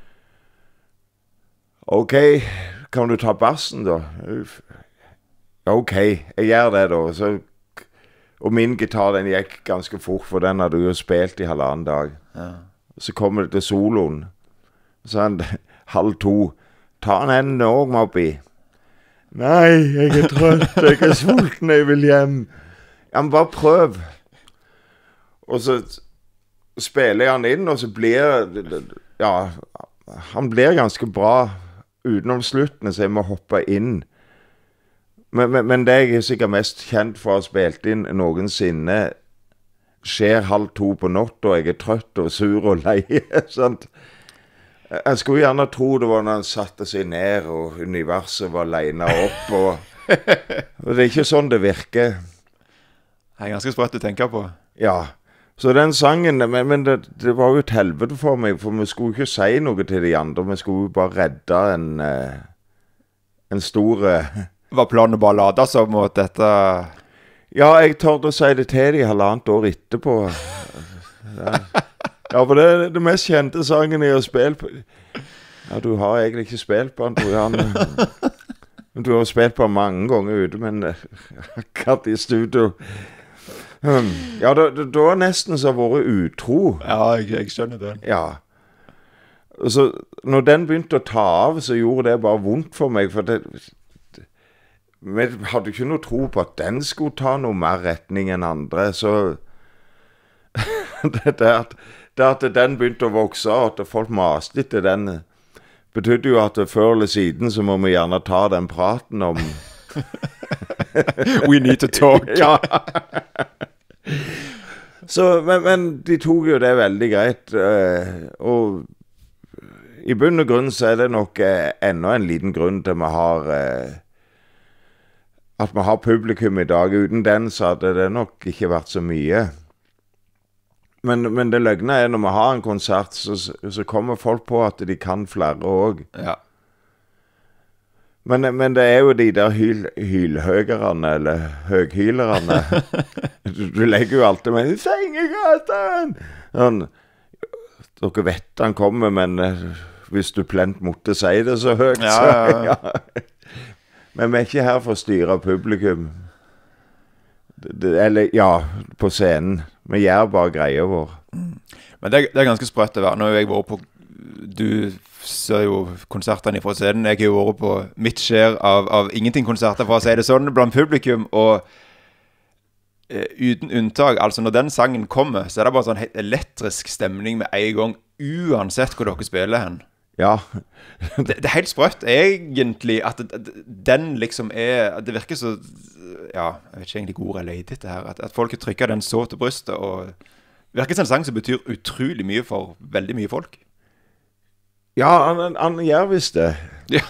Ok, kan du ta bassen da? Ja, ok, jeg gjør det da. Så, og min gitar, den gikk ganske fort, for den hadde jo spilt i halvannen dag. Ja. Så kommer det til soloen. Så han, halv to. Ta han enden også, Mobby. Nei, jeg er trøtt, jeg er sulten, jeg vil hjem. Ja, men bare prøv. Og så spiller jeg han inn, og så blir, ja, han blir ganske bra utenom sluttene, så jeg må hoppe inn. Men, men, men det jeg er sikkert mest kjent for å ha spilt inn noensinne, skjer halv to på natt, og jeg er trøtt og sur og lei, sant? Jeg skulle gjerne tro det var når han satte seg ned, og universet var legnet opp, og, og det er ikke sånn det virker. Det er ganske sprøtt å tenke på. Ja, så den sangen, men, men det, det var jo et helvete for meg, for vi skulle ikke si noe til de andre, vi skulle jo bare redde en, en stor... Var planen bare lade som at dette... Ja, jeg tør å si det til de halvannet år etterpå. Ja, ja, for det er det mest kjente sangen jeg har spilt på. Ja, du har egentlig ikke spilt på den, tror jeg. Han, du har spilt på den mange ganger ute, men akkurat i studio. Um, ja, da, da, da er nesten så vært utro. Ja, jeg, jeg skjønner det. Ja. Så når den begynte å ta av, så gjorde det bare vondt for meg, for det... Vi hadde ikke noe tro på at den skulle ta noe mer retning enn andre, så det, det, at, det at den begynte å vokse, at folk maste etter den, betydde jo at før eller siden så må vi gjerne ta den praten om We need to talk. Ja. Så, men, men de tok jo det veldig greit, og i bunn og grunn så er det nok enda en liten grunn til vi har at vi har publikum i dag. Uten den så hadde det nok ikke vært så mye. Men, men det løgne er når vi har en konsert, så, så kommer folk på at de kan flere også. Ja. Men, men det er jo de der hyl, hylhøgerne, eller høghylerne. du, du legger jo alltid med «Sengegaten!» sånn, dere vet han kommer, men hvis du plent måtte si det så høyt, ja, så... ja, ja. Ja. Men vi er ikke her for å styre publikum. Det, det, eller, ja, på scenen. Vi gjør bare greier vår. Mm. Men det, det er ganske sprøtt å være. Nå har jeg vært på... Du ser jo konsertene fra scenen. Jeg har jo vært på mitt skjer av, av ingenting-konserter, for å si det sånn, blant publikum. Og eh, uten unntak, altså når den sangen kommer, så er det bare sånn helt elektrisk stemning med en gang, uansett hvor dere spiller hen. Ja. det, det er helt sprøtt egentlig at den liksom er, det virker så, ja, jeg vet ikke egentlig hvor jeg leter etter her, at, at folk trykker den så til brystet, og det virker som en sang som betyr utrolig mye for veldig mye folk. Ja, han, han gjør visst det. Ja.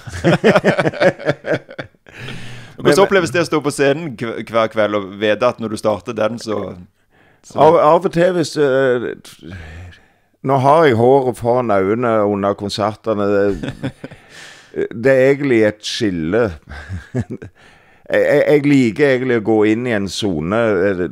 Hvordan oppleves det å stå på scenen hver kveld og vite at når du starter den, så... så... Av, av og til hvis... Uh, Nå har jeg håret foran øynene under konsertene. Det, det er egentlig et skille. jeg, jeg liker egentlig å gå inn i en zone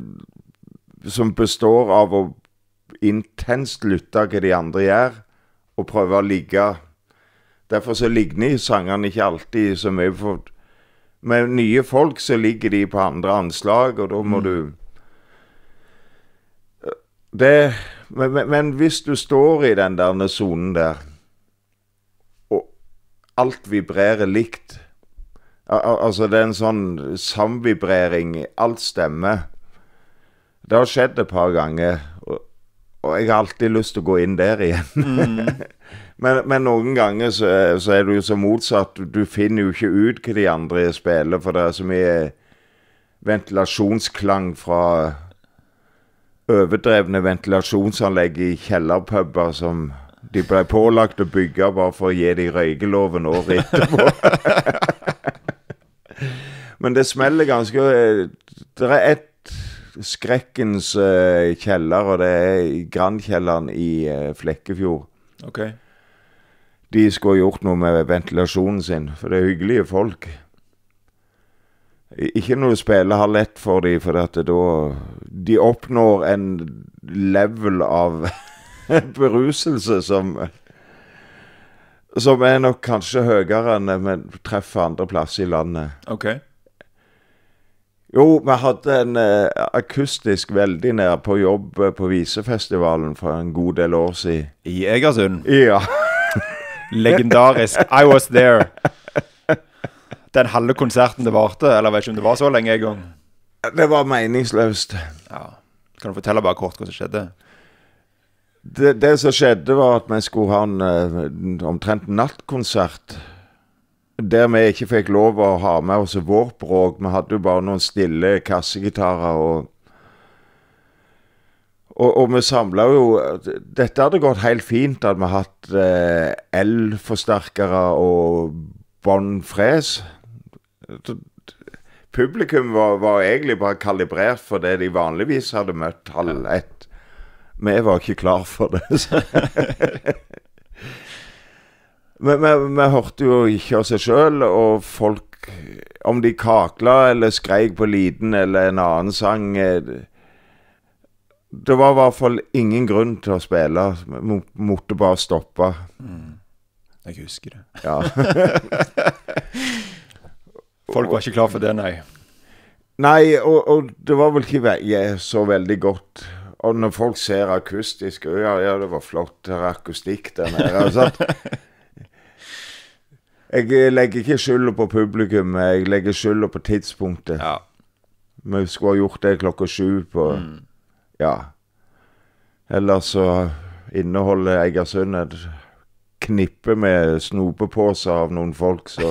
som består av å intenst lytte hva de andre gjør, og prøve å ligge. Derfor så ligner sangene ikke alltid så mye. For med nye folk så ligger de på andre anslag, og da må mm. du det, men, men, men hvis du står i den der sonen der, og alt vibrerer likt, al altså det er en sånn samvibrering, alt stemmer. Det har skjedd et par ganger, og, og jeg har alltid lyst til å gå inn der igjen. Mm. men, men noen ganger så, så er du jo så motsatt. Du finner jo ikke ut hva de andre spiller, for det er så mye ventilasjonsklang fra overdrevne ventilasjonsanlegg i kjellerpubber som de ble pålagt å bygge bare for å gi de røykeloven året etterpå. Men det smeller ganske. Det er et skrekkens uh, kjeller, og det er i Grandkjelleren i uh, Flekkefjord. Ok. De skulle gjort noe med ventilasjonen sin, for det er hyggelige folk. Ikke noe spillet har lett for dem, for at da de oppnår en level av beruselse som som er nok kanskje høyere enn vi treffer andre plasser i landet. Ok. Jo, vi hadde en uh, akustisk veldig nær på jobb uh, på Visefestivalen for en god del år siden. I Egersund? Ja. Legendarisk. I was there. Den halve konserten det varte, eller vet ikke om det var så lenge en gang? Det var meningsløst. Ja. Kan du fortelle bare kort hva som skjedde? Det, det som skjedde var at vi skulle ha en uh, omtrent nattkonsert, der vi ikke fikk lov å ha med oss vår bråk. Vi hadde jo bare noen stille kassegitarer, og, og, og vi samlet jo, dette hadde gått helt fint, at vi hatt uh, el-forsterkere og båndfres. Publikum var, var egentlig bare kalibrert for det de vanligvis hadde møtt halv ett. Vi var ikke klar for det. Men vi, vi hørte jo ikke av seg selv, og folk, om de kakla eller skreik på liten eller en annen sang, det var i hvert fall ingen grunn til å spille. Vi måtte bare stoppe. Mm. Jeg husker det. Ja. Folk var ikke klar for det, nei. Nei, og, og det var vel ikke ve så veldig godt. Og når folk ser akustisk, ja, ja, det var flott, det er akustikk der nede. Altså, jeg legger ikke skylden på publikum, jeg legger skylden på tidspunktet. Ja. Vi skulle ha gjort det klokka sju på, mm. ja. Ellers så inneholder Egersund et knippe med snopepåser av noen folk, så...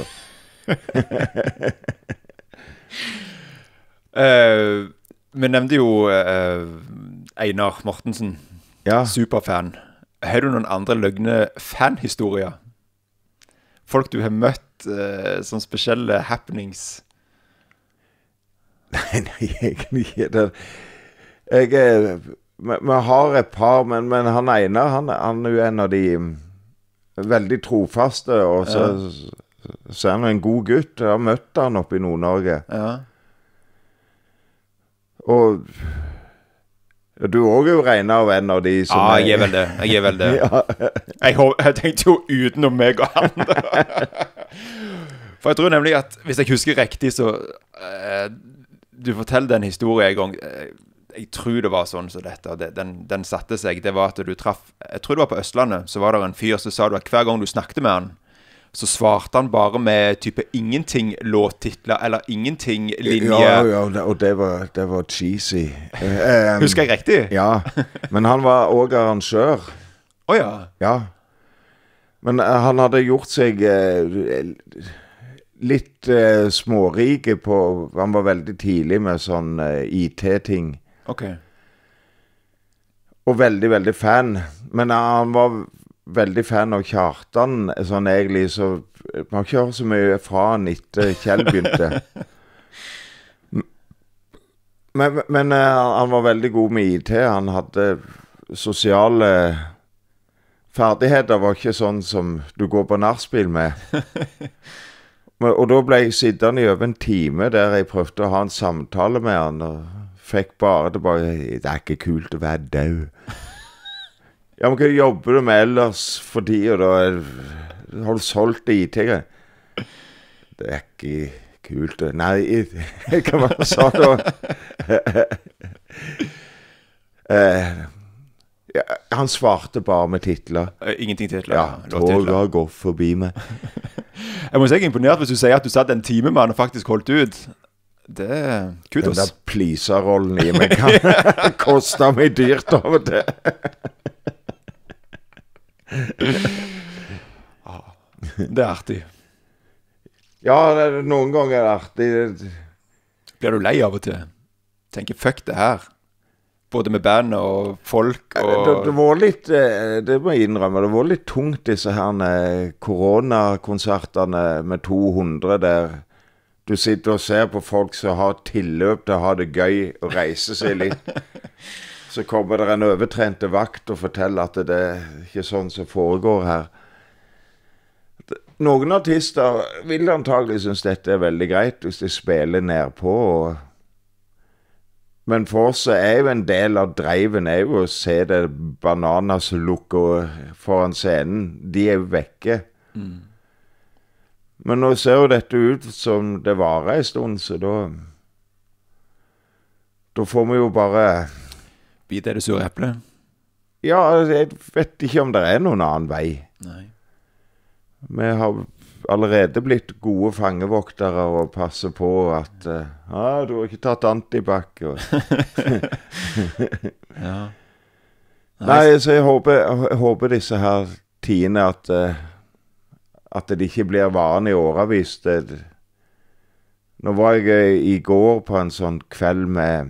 uh, vi nevnte jo uh, Einar Mortensen, ja. Superfan. Har du noen andre løgne fanhistorier? Folk du har møtt uh, som spesielle happenings? Nei, nei, egentlig ikke det. Jeg er, vi, vi har et par, men, men han Einar, han, han er jo en av de veldig trofaste, og så, ja. så er han en god gutt. Jeg har møtt han oppe i Nord-Norge. Ja. Og du også jo regner av en av de som ja, jeg er vel det. Jeg er vel det. Ja. jeg, jeg tenkte jo utenom meg og han. For jeg tror nemlig at, hvis jeg husker riktig, så uh, du forteller den historien en gang. Uh, jeg tror det var sånn som dette. Det, den, den satte seg. Det var at du traff, jeg tror det var på Østlandet, så var det en fyr som sa du at hver gang du snakket med han, så svarte han bare med type ingenting låttitler, eller ingenting linje. Ja, ja, og det var, det var cheesy. Um, Husker jeg riktig? Ja, men han var også arrangør. Åh oh, ja. Ja. Men uh, han hadde gjort seg uh, litt uh, smårike på, han var veldig tidlig med sånn uh, I T-ting. Ok. Og veldig, veldig fan. Men uh, han var veldig fan av Kjartan, sånn egentlig, så man har ikke hørt så mye fra han etter Kjell begynte. Men, men uh, han var veldig god med I T, han hadde sosiale ferdigheter, var ikke sånn som du går på nachspiel med. Men, og da ble jeg sittende i over en time der jeg prøvde å ha en samtale med han, og fikk bare det bare, det er ikke kult å være død. Ja, men hva jobber du med ellers for tida da? Har du solgt I T-greier? Det er ikke kult. Nei, hva var det sa da? eh, ja, han svarte bare med titler. Ingenting titler. Ja, toget har gått forbi meg. Jeg må si jeg er imponert hvis du sier at du satt en time med han og faktisk holdt ut. Det er kudos. Den der pleaser-rollen I meg kan koste meg dyrt av og til. Det er artig. Ja, det, noen ganger er det artig. Blir du lei av og til? Tenker, fuck det her. Både med band og folk og... Det, det var litt, det må jeg innrømme, det var litt tungt disse her koronakonsertene med to hundre der du sitter og ser på folk som har tilløp til å ha det gøy og reise seg litt. Så kommer det en overtrente vakt og forteller at det er ikke sånn som foregår her. Noen artister vil antagelig synes dette er veldig greit hvis de spiller nærpå. Og... Men for oss er jo en del av dreiven er jo å se det bananas lukker foran scenen. De er jo vekke. Mm. Men nå ser jo dette ut som det varer en stund, så da... Da får vi jo bare... Bit er det sure eple? Ja, jeg vet ikke om det er noen annen vei. Nei. Vi har allerede blitt gode fangevoktere og passer på at uh, ah, du har ikke tatt antibac. Og ja. Nei, så jeg håper, jeg håper disse her tidene at, uh, at det ikke blir varen I årevis. Det, nå var jeg I går på en sånn kveld med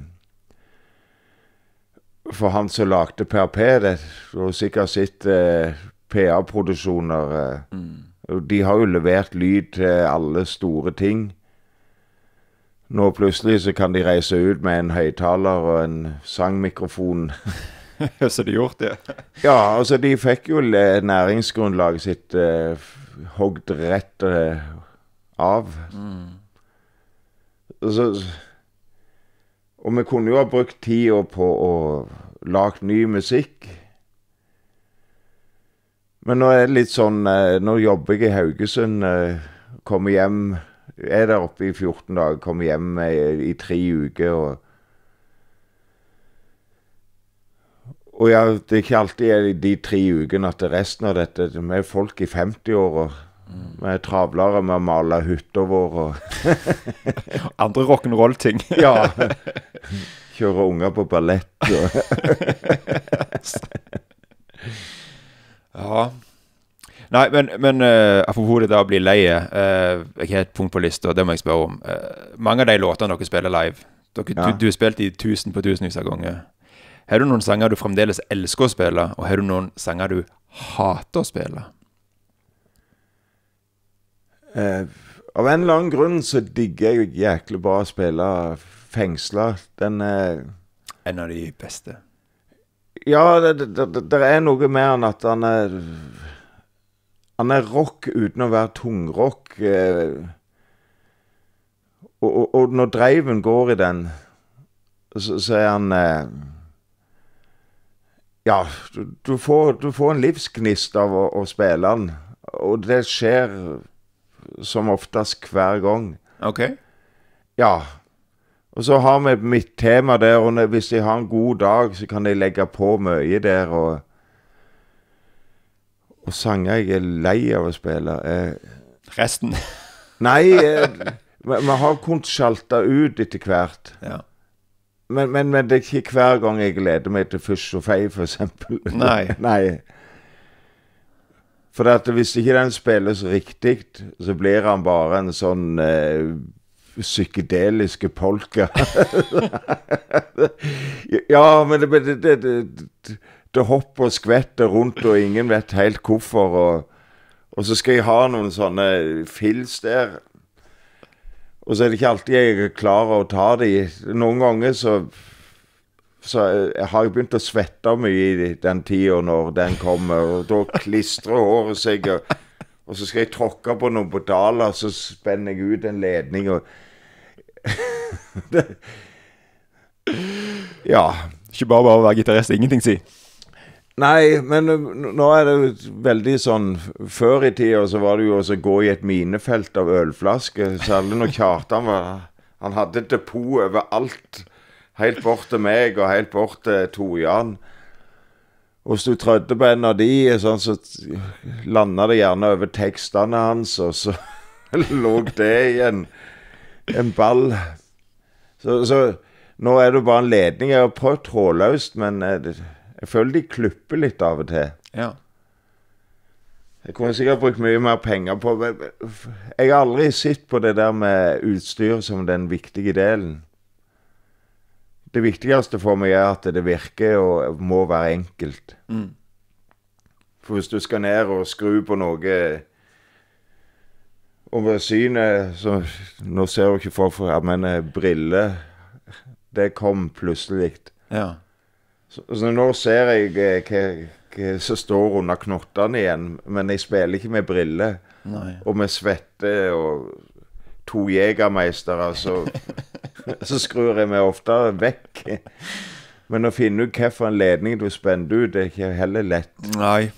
for han som lagde P R P, det, og sikkert sitt uh, P A-produksjoner. Uh, mm. De har jo levert lyd til alle store ting. Nå plutselig så kan de reise ut med en høyttaler og en sangmikrofon. Så de gjort det? Ja, altså de fikk jo næringsgrunnlaget sitt uh, hogd rett uh, av. Mm. Så, og vi kunne jo ha brukt tida på å lage ny musikk. Men nå er det litt sånn, nå jobber jeg I Haugesund, kommer hjem, er der oppe I fjorten dager, kommer hjem I, I tre uker, og, og ja, det er ikke alltid de tre ukene at det resten av dette, vi er folk I femti år, og mm. vi er travlere med å male hytter vår, og andre rock'n'roll-ting. Ja, kjøre unger på ballett, og ja. Nei, men, men uh, apropos det da å bli leie, uh, jeg har et punkt på lista, det må jeg spørre om. Uh, mange av de låtene dere spiller live, dere, ja. du, du har spilt I tusen på tusenvis av ganger. Har du noen sanger du fremdeles elsker å spille, og har du noen sanger du hater å spille? Uh, av en eller annen grunn så digger jeg jæklig bra å spille Fengsla. Den er... Uh... En av de beste. Ja, det, det, det, det er noe med han at han er han er rock uten å være tungrock. Eh, og, og, og når dreiven går I den, så, så er han eh, ja, du, du, får, du får en livsgnist av å, å spille han. Og det skjer som oftest hver gang. Ok. Ja. Og så har vi mitt tema der, og hvis jeg har en god dag, så kan jeg legge på mye der, og, og sanger jeg er lei av å spille. Eh, Resten? Nei, eh, vi har kunnet sjalte ut etter hvert. Ja. Men, men, men det er ikke hver gang jeg gleder meg til Fys og Fei, for eksempel. Nei. Nei. For at hvis ikke den spilles riktig, så blir han bare en sånn... Eh, psykedeliske polka. Ja, men det, det, det, det, det hopper og skvetter rundt, og ingen vet helt hvorfor, og, og så skal jeg ha noen sånne fills der, og så er det ikke alltid jeg er klar å ta de. Noen ganger så, så har jeg begynt å svette mye I den tiden når den kommer, og da klistrer håret seg, og, og så skal jeg tråkke på noen pedaler, så spenner jeg ut en ledning, og det, ja. Ikke bare bare å være gitarist, ingenting si. Nei, men uh, nå er det jo veldig sånn, før i tiden så var det jo også å gå i et minefelt av ølflasker, særlig når Kjartan var, han hadde et depot over alt, helt bort til meg og helt bort til Tojan. Og hvis du trødde på en av de, sånn, så landet det gjerne over tekstene hans, og så lå det i en, en ball. Så, så nå er det bare en ledning. Jeg har prøvd trådløst, men jeg, jeg føler de klipper litt av og til. Ja. Jeg kunne sikkert brukt mye mer penger på, men jeg har aldri sett på det der med utstyr som den viktige delen. Det viktigste for meg er at det virker og må være enkelt. Mm. For hvis du skal ned og skru på noe over synet, så nå ser du ikke for for, ja, men briller, det kom plutselig. Ja. Så, så nå ser jeg eh, hva, hva som står under knottene igjen, men jeg spiller ikke med briller. Nei. Og med svette og to jegermeistere, så, så skrur jeg meg ofte vekk. Men å finne ut hva for en ledning du spenner ut, det er ikke heller lett. Nei.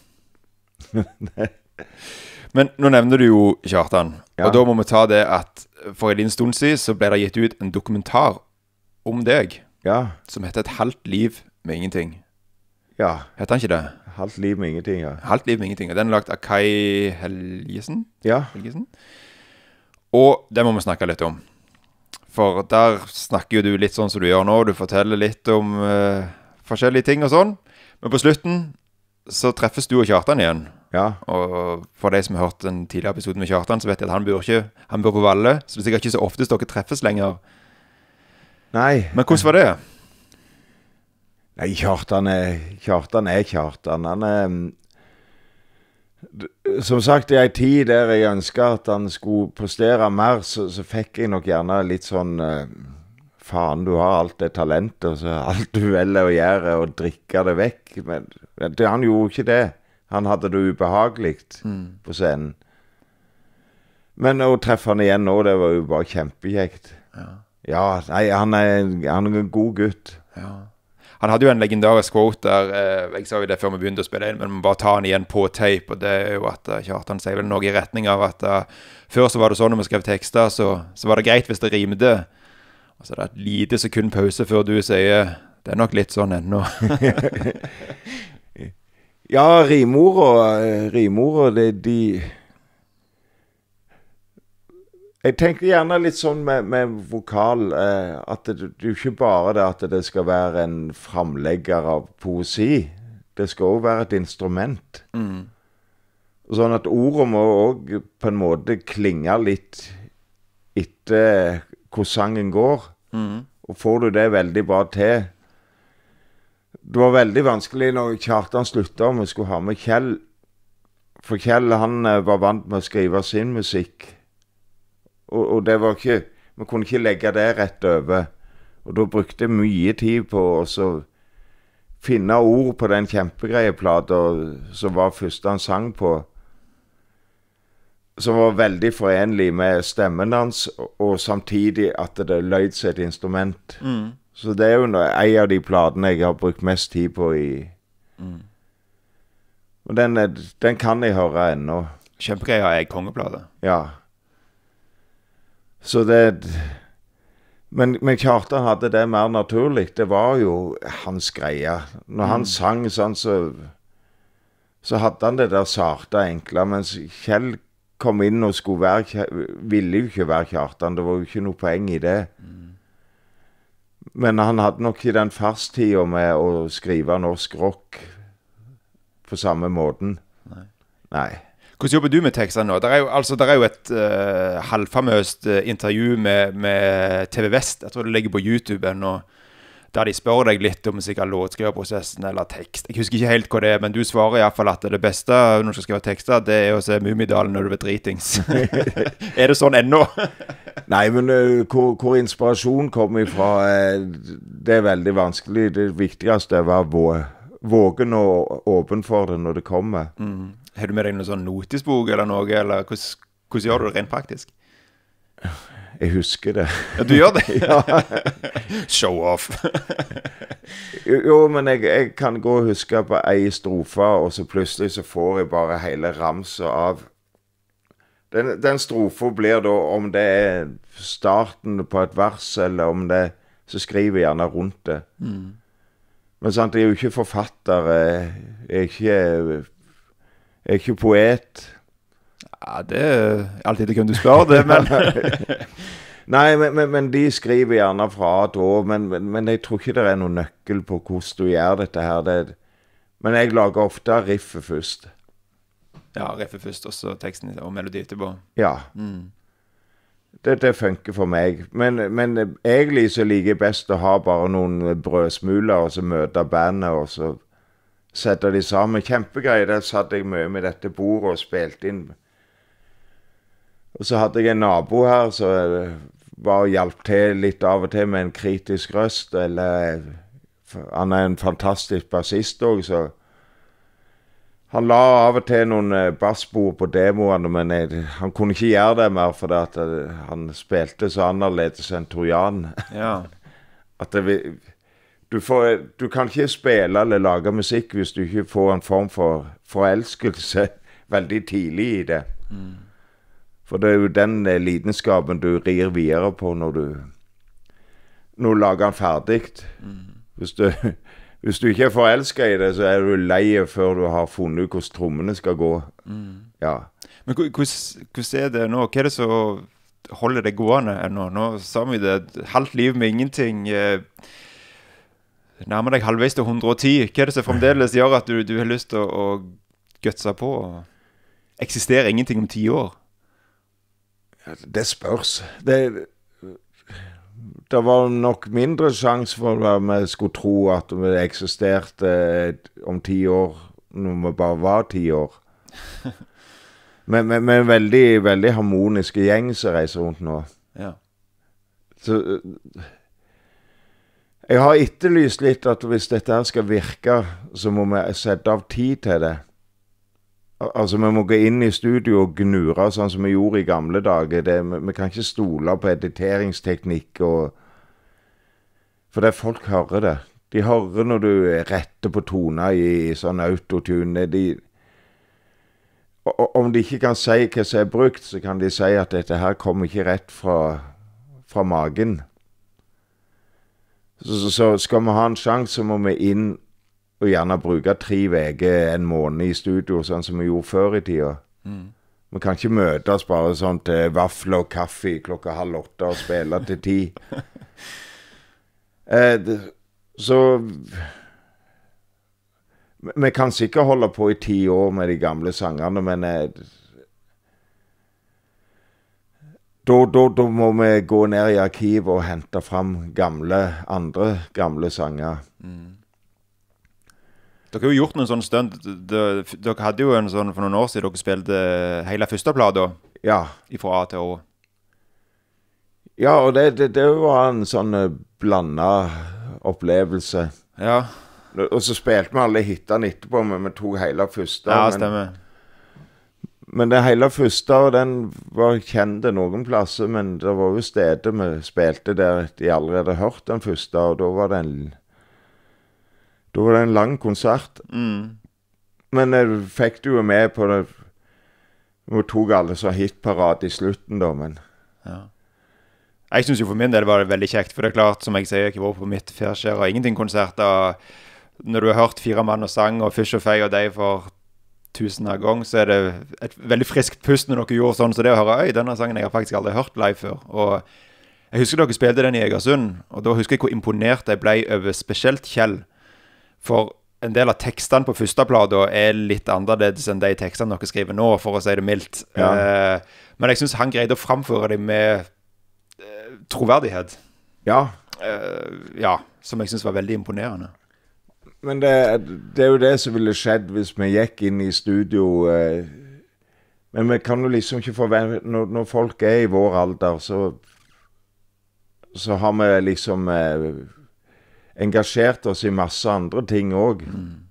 Men nå nevner du jo Kjartan, Ja. og da må vi ta det at for en liten stund siden så ble det gitt ut en dokumentar om deg, Ja, som heter Et halvt liv med ingenting. ja. Heter han ikke det? Halvt liv med ingenting, ja. Halvt liv med ingenting. Og den er lagt av Kai Helgesen. Ja, Helgesen. Og det må vi snakke litt om. For der snakker jo du litt sånn som du gjør nå. Du forteller litt om uh, forskjellige ting og sånn. Men på slutten så treffes du og Kjartan igjen. ja. Og for de som har hørt en tidligere episode med Kjartan, så vet jeg at han bor ikke, han bor på Valle. Så det er sikkert ikke så ofte dere treffes lenger. Nei. Men hvordan var det? Nei, Kjartan er Kjartan. Er Kjartan. Han er d- Som sagt, i en tid der jeg ønsket at han skulle prestere mer, så, så fikk jeg nok gjerne litt sånn eh, faen, du har alt det talentet, så alt du velger å gjøre, og drikke det vekk. Men det, han gjorde ikke det. Han hadde det ubehagelig Mm. på scenen. Men å treffe han igjen nå, det var jo bare kjempekjekt. Ja. Ja, nei, han er, han er en god gutt. Ja. Han hadde jo en legendarisk quote der, eh, jeg sa jo det før vi begynte å spille inn, men man bare tar han igjen på tape, og det er jo at uh, Kjartan sier vel noe i retning av at uh, før så var det sånn når vi skrev tekster, så, så var det greit hvis det rimte. Og så er det et lite sekund pause før du sier, det er nok litt sånn ennå. Ja, rimorda, rimorda, det de Jeg tenker gjerne litt sånn med, med vokal, eh, at det, det er jo ikke bare det at det skal være en framlegger av poesi. Det skal også være et instrument. Mm. Sånn at ordet må også på en måte klinge litt etter hvor sangen går. Mm. Og får du det veldig bra til. Det var veldig vanskelig når Kjartan sluttet om vi skulle ha med Kjell. For Kjell, han eh, var vant med å skrive sin musikk. Og, og det var ikke, vi kunne ikke legge det rett over. Og da brukte jeg mye tid på å så finne ord på den kjempegreie plata som var første han sang på. Som var veldig forenlig med stemmen hans, og, og samtidig at det løyd seg et instrument. Mm. Så det er jo en av de platene jeg har brukt mest tid på i. Mm. Og den, er, den kan jeg høre ennå. Kjempegreia er kongeplate. Ja. Så det Men, men Kjartan hadde det mer naturlig. Det var jo hans greie. Når han Mm. sang sånn, så Så hadde han det der sarte, enkle. Mens Kjell kom inn og skulle være Kje- ville jo ikke være Kjartan. Det var jo ikke noe poeng i det. Mm. Men han hadde nok ikke den fartstida med å skrive norsk rock på samme måten. Nei. Nei. Hvordan jobber du med tekster nå? Det er jo, altså, der er jo et uh, halvfamøst uh, intervju med, med T V Vest, jeg tror det ligger på YouTube ennå, der de spør deg litt om sikkert låtskriverprosessen eller tekst. Jeg husker ikke helt hva det er, men du svarer i hvert fall at det beste når du skal skrive tekster, det er å se Mummidalen når du er dritings. Er det sånn ennå? Nei, men uh, hvor, hvor inspirasjon kommer ifra, uh, det er veldig vanskelig. Det viktigste er å være vå- vågen og åpen for det når det kommer. Mm. Har du med deg noen sånn notisbok eller noe, eller hvordan, hvordan gjør du det rent praktisk? Jeg husker det. Ja, du gjør det? Ja. Show off. jo, jo, men jeg, jeg kan gå og huske på ei strofe, og så plutselig så får jeg bare hele ramset av. Den, den strofa blir da, om det er starten på et vers, eller om det, så skriver jeg gjerne rundt det. Mm. Men sant, jeg er jo ikke forfatter, jeg er ikke, jeg er ikke poet. Ja, det er alltid det kan du spørre det, men... Nei, men, men, men de skriver gjerne fra et år, men, men, men jeg tror ikke det er noen nøkkel på hvordan du gjør dette her. Det, men jeg lager ofte riffet først. Ja, riffet først, og så teksten og melodi etterpå. Ja. Mm. Det, det funker for meg. Men, men egentlig så liker jeg best å ha bare noen brødsmuler, og så møte bandet, og så sette de sammen. Kjempegreier, der satt jeg mye med dette bordet og spilte inn. Og så hadde jeg en nabo her, så var og hjalp til litt av og til med en kritisk røst, eller han er en fantastisk bassist også, så han la av og til noen bassspor på demoene, men jeg, han kunne ikke gjøre det mer, for at han spilte så annerledes enn Trojan. Ja. At det, du, får, du kan ikke spille eller lage musikk hvis du ikke får en form for forelskelse veldig tidlig i det. Mm. For det er jo den lidenskapen du rir videre på når du, når du lager den ferdig. Mm. Hvis du... Hvis du ikke er forelsket i det, så er du lei før du har funnet ut hvordan trommene skal gå. Mm. Ja. Men hvordan er det nå? Hva er det som holder det gående ennå? Nå sa vi det, halvt liv med ingenting. Nærmer deg halvveis til hundre og ti. Hva er det som fremdeles gjør at du, du har lyst til å, å gutse på? Eksisterer ingenting om ti år? Ja, det spørs. Det er... Det var nok mindre sjanse for at vi skulle tro at vi eksisterte om ti år, når vi bare var ti år. Men, men, men veldig, veldig harmoniske gjeng som reiser rundt nå. Ja. Så jeg har etterlyst litt at hvis dette her skal virke, så må vi sette av tid til det. Altså, vi må gå inn i studio og gnure, sånn som vi gjorde i gamle dager. Det, vi, vi kan ikke stole på editeringsteknikk, og, for det folk hører det. De hører når du retter på toner i, i sånn autotune. De, og, om de ikke kan si hva som er brukt, så kan de si at dette her kommer ikke rett fra, fra magen. Så, så, så skal vi ha en sjanse, så må vi inn og gjerne bruke tre veger en måned i studio, sånn som vi gjorde før i tida. Mm. Vi kan ikke møtes bare sånn til vaffel og kaffe klokka halv åtte og spille til ti. eh, det, så vi kan sikkert holde på i ti år med de gamle sangerne, men eh, da, da, da må vi gå ned i arkivet og hente fram gamle, andre gamle sanger. Mm. Dere har jo gjort noen sånne stund. Dere, dere hadde jo en sånn for noen år siden dere spilte hele første plata. Ja. Fra A til Å. Ja, og det, det, det var en sånn blandet opplevelse. Ja. Og så spilte vi alle hitene etterpå, men vi tok hele første. Ja, men, stemmer. Men det hele første, og den var kjent noen plasser, men det var jo steder vi spilte der de allerede hadde hørt den første, og da var det en... Da var det en lang konsert. Mm. Men jeg fikk du jo med på det. Vi tok alle så hitparade i slutten da, men... Ja. Jeg synes jo for min del var det veldig kjekt, for det er klart, som jeg sier, jeg var på mitt fair og ingenting konserter. Når du har hørt Fire mann og sang, og Fish og Fay og deg for tusen av gang, så er det et veldig friskt pust når dere gjorde sånn, så det å høre, øy, denne sangen jeg har faktisk aldri hørt live før. Og jeg husker dere spilte den i Egersund, og da husker jeg hvor imponert jeg ble over spesielt Kjell. For en del av tekstene på første plata er litt annerledes enn de tekstene dere skriver nå, for å si det mildt. Ja. Eh, men jeg synes han greide å framføre dem med eh, troverdighet. Ja. Eh, ja, som jeg synes var veldig imponerende. Men det, det er jo det som ville skjedd hvis vi gikk inn i studio. Eh, men vi kan jo liksom ikke forvente, når, når folk er i vår alder, så, så har vi liksom... Eh, engasjert oss i masse andre ting også. Mm.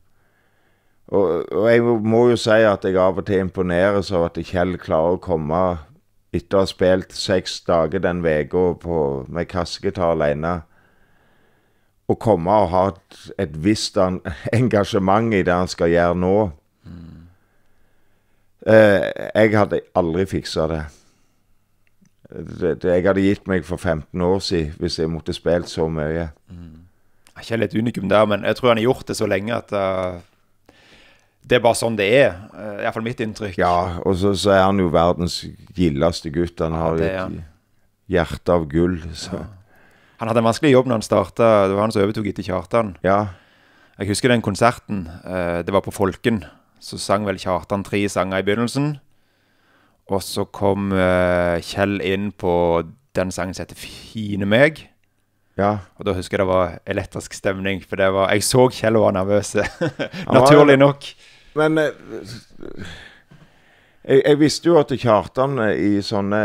Og, og jeg må jo si at jeg av og til imponeres av at Kjell klarer å komme etter å ha spilt seks dager den veka med kassegitar alene, å komme og ha et, et visst an, engasjement i det han skal gjøre nå. Mm. Eh, jeg hadde aldri fikset det. Det, det. Jeg hadde gitt meg for femten år siden hvis jeg måtte spilt så mye. Mm. Jeg er ikke litt unikum der, men jeg tror han har gjort det så lenge at uh, det er bare sånn det er. Uh, I hvert fall mitt inntrykk. Ja, og så, så er han jo verdens gildeste gutt. Han har ja, et hjerte av gull. Så. Ja. Han hadde en vanskelig jobb når han startet. Det var han som overtog etter Kjartan. Ja. Jeg husker den konserten. Uh, det var på Folken. Så sang vel Kjartan tre sanger i begynnelsen. Og så kom uh, Kjell inn på den sangen som heter Fine meg. Ja. Og da husker jeg det var elektrisk stemning, for det var, jeg så Kjell var nervøse. Naturlig nok. Men uh, jeg, jeg visste jo at Kjartan uh, i sånne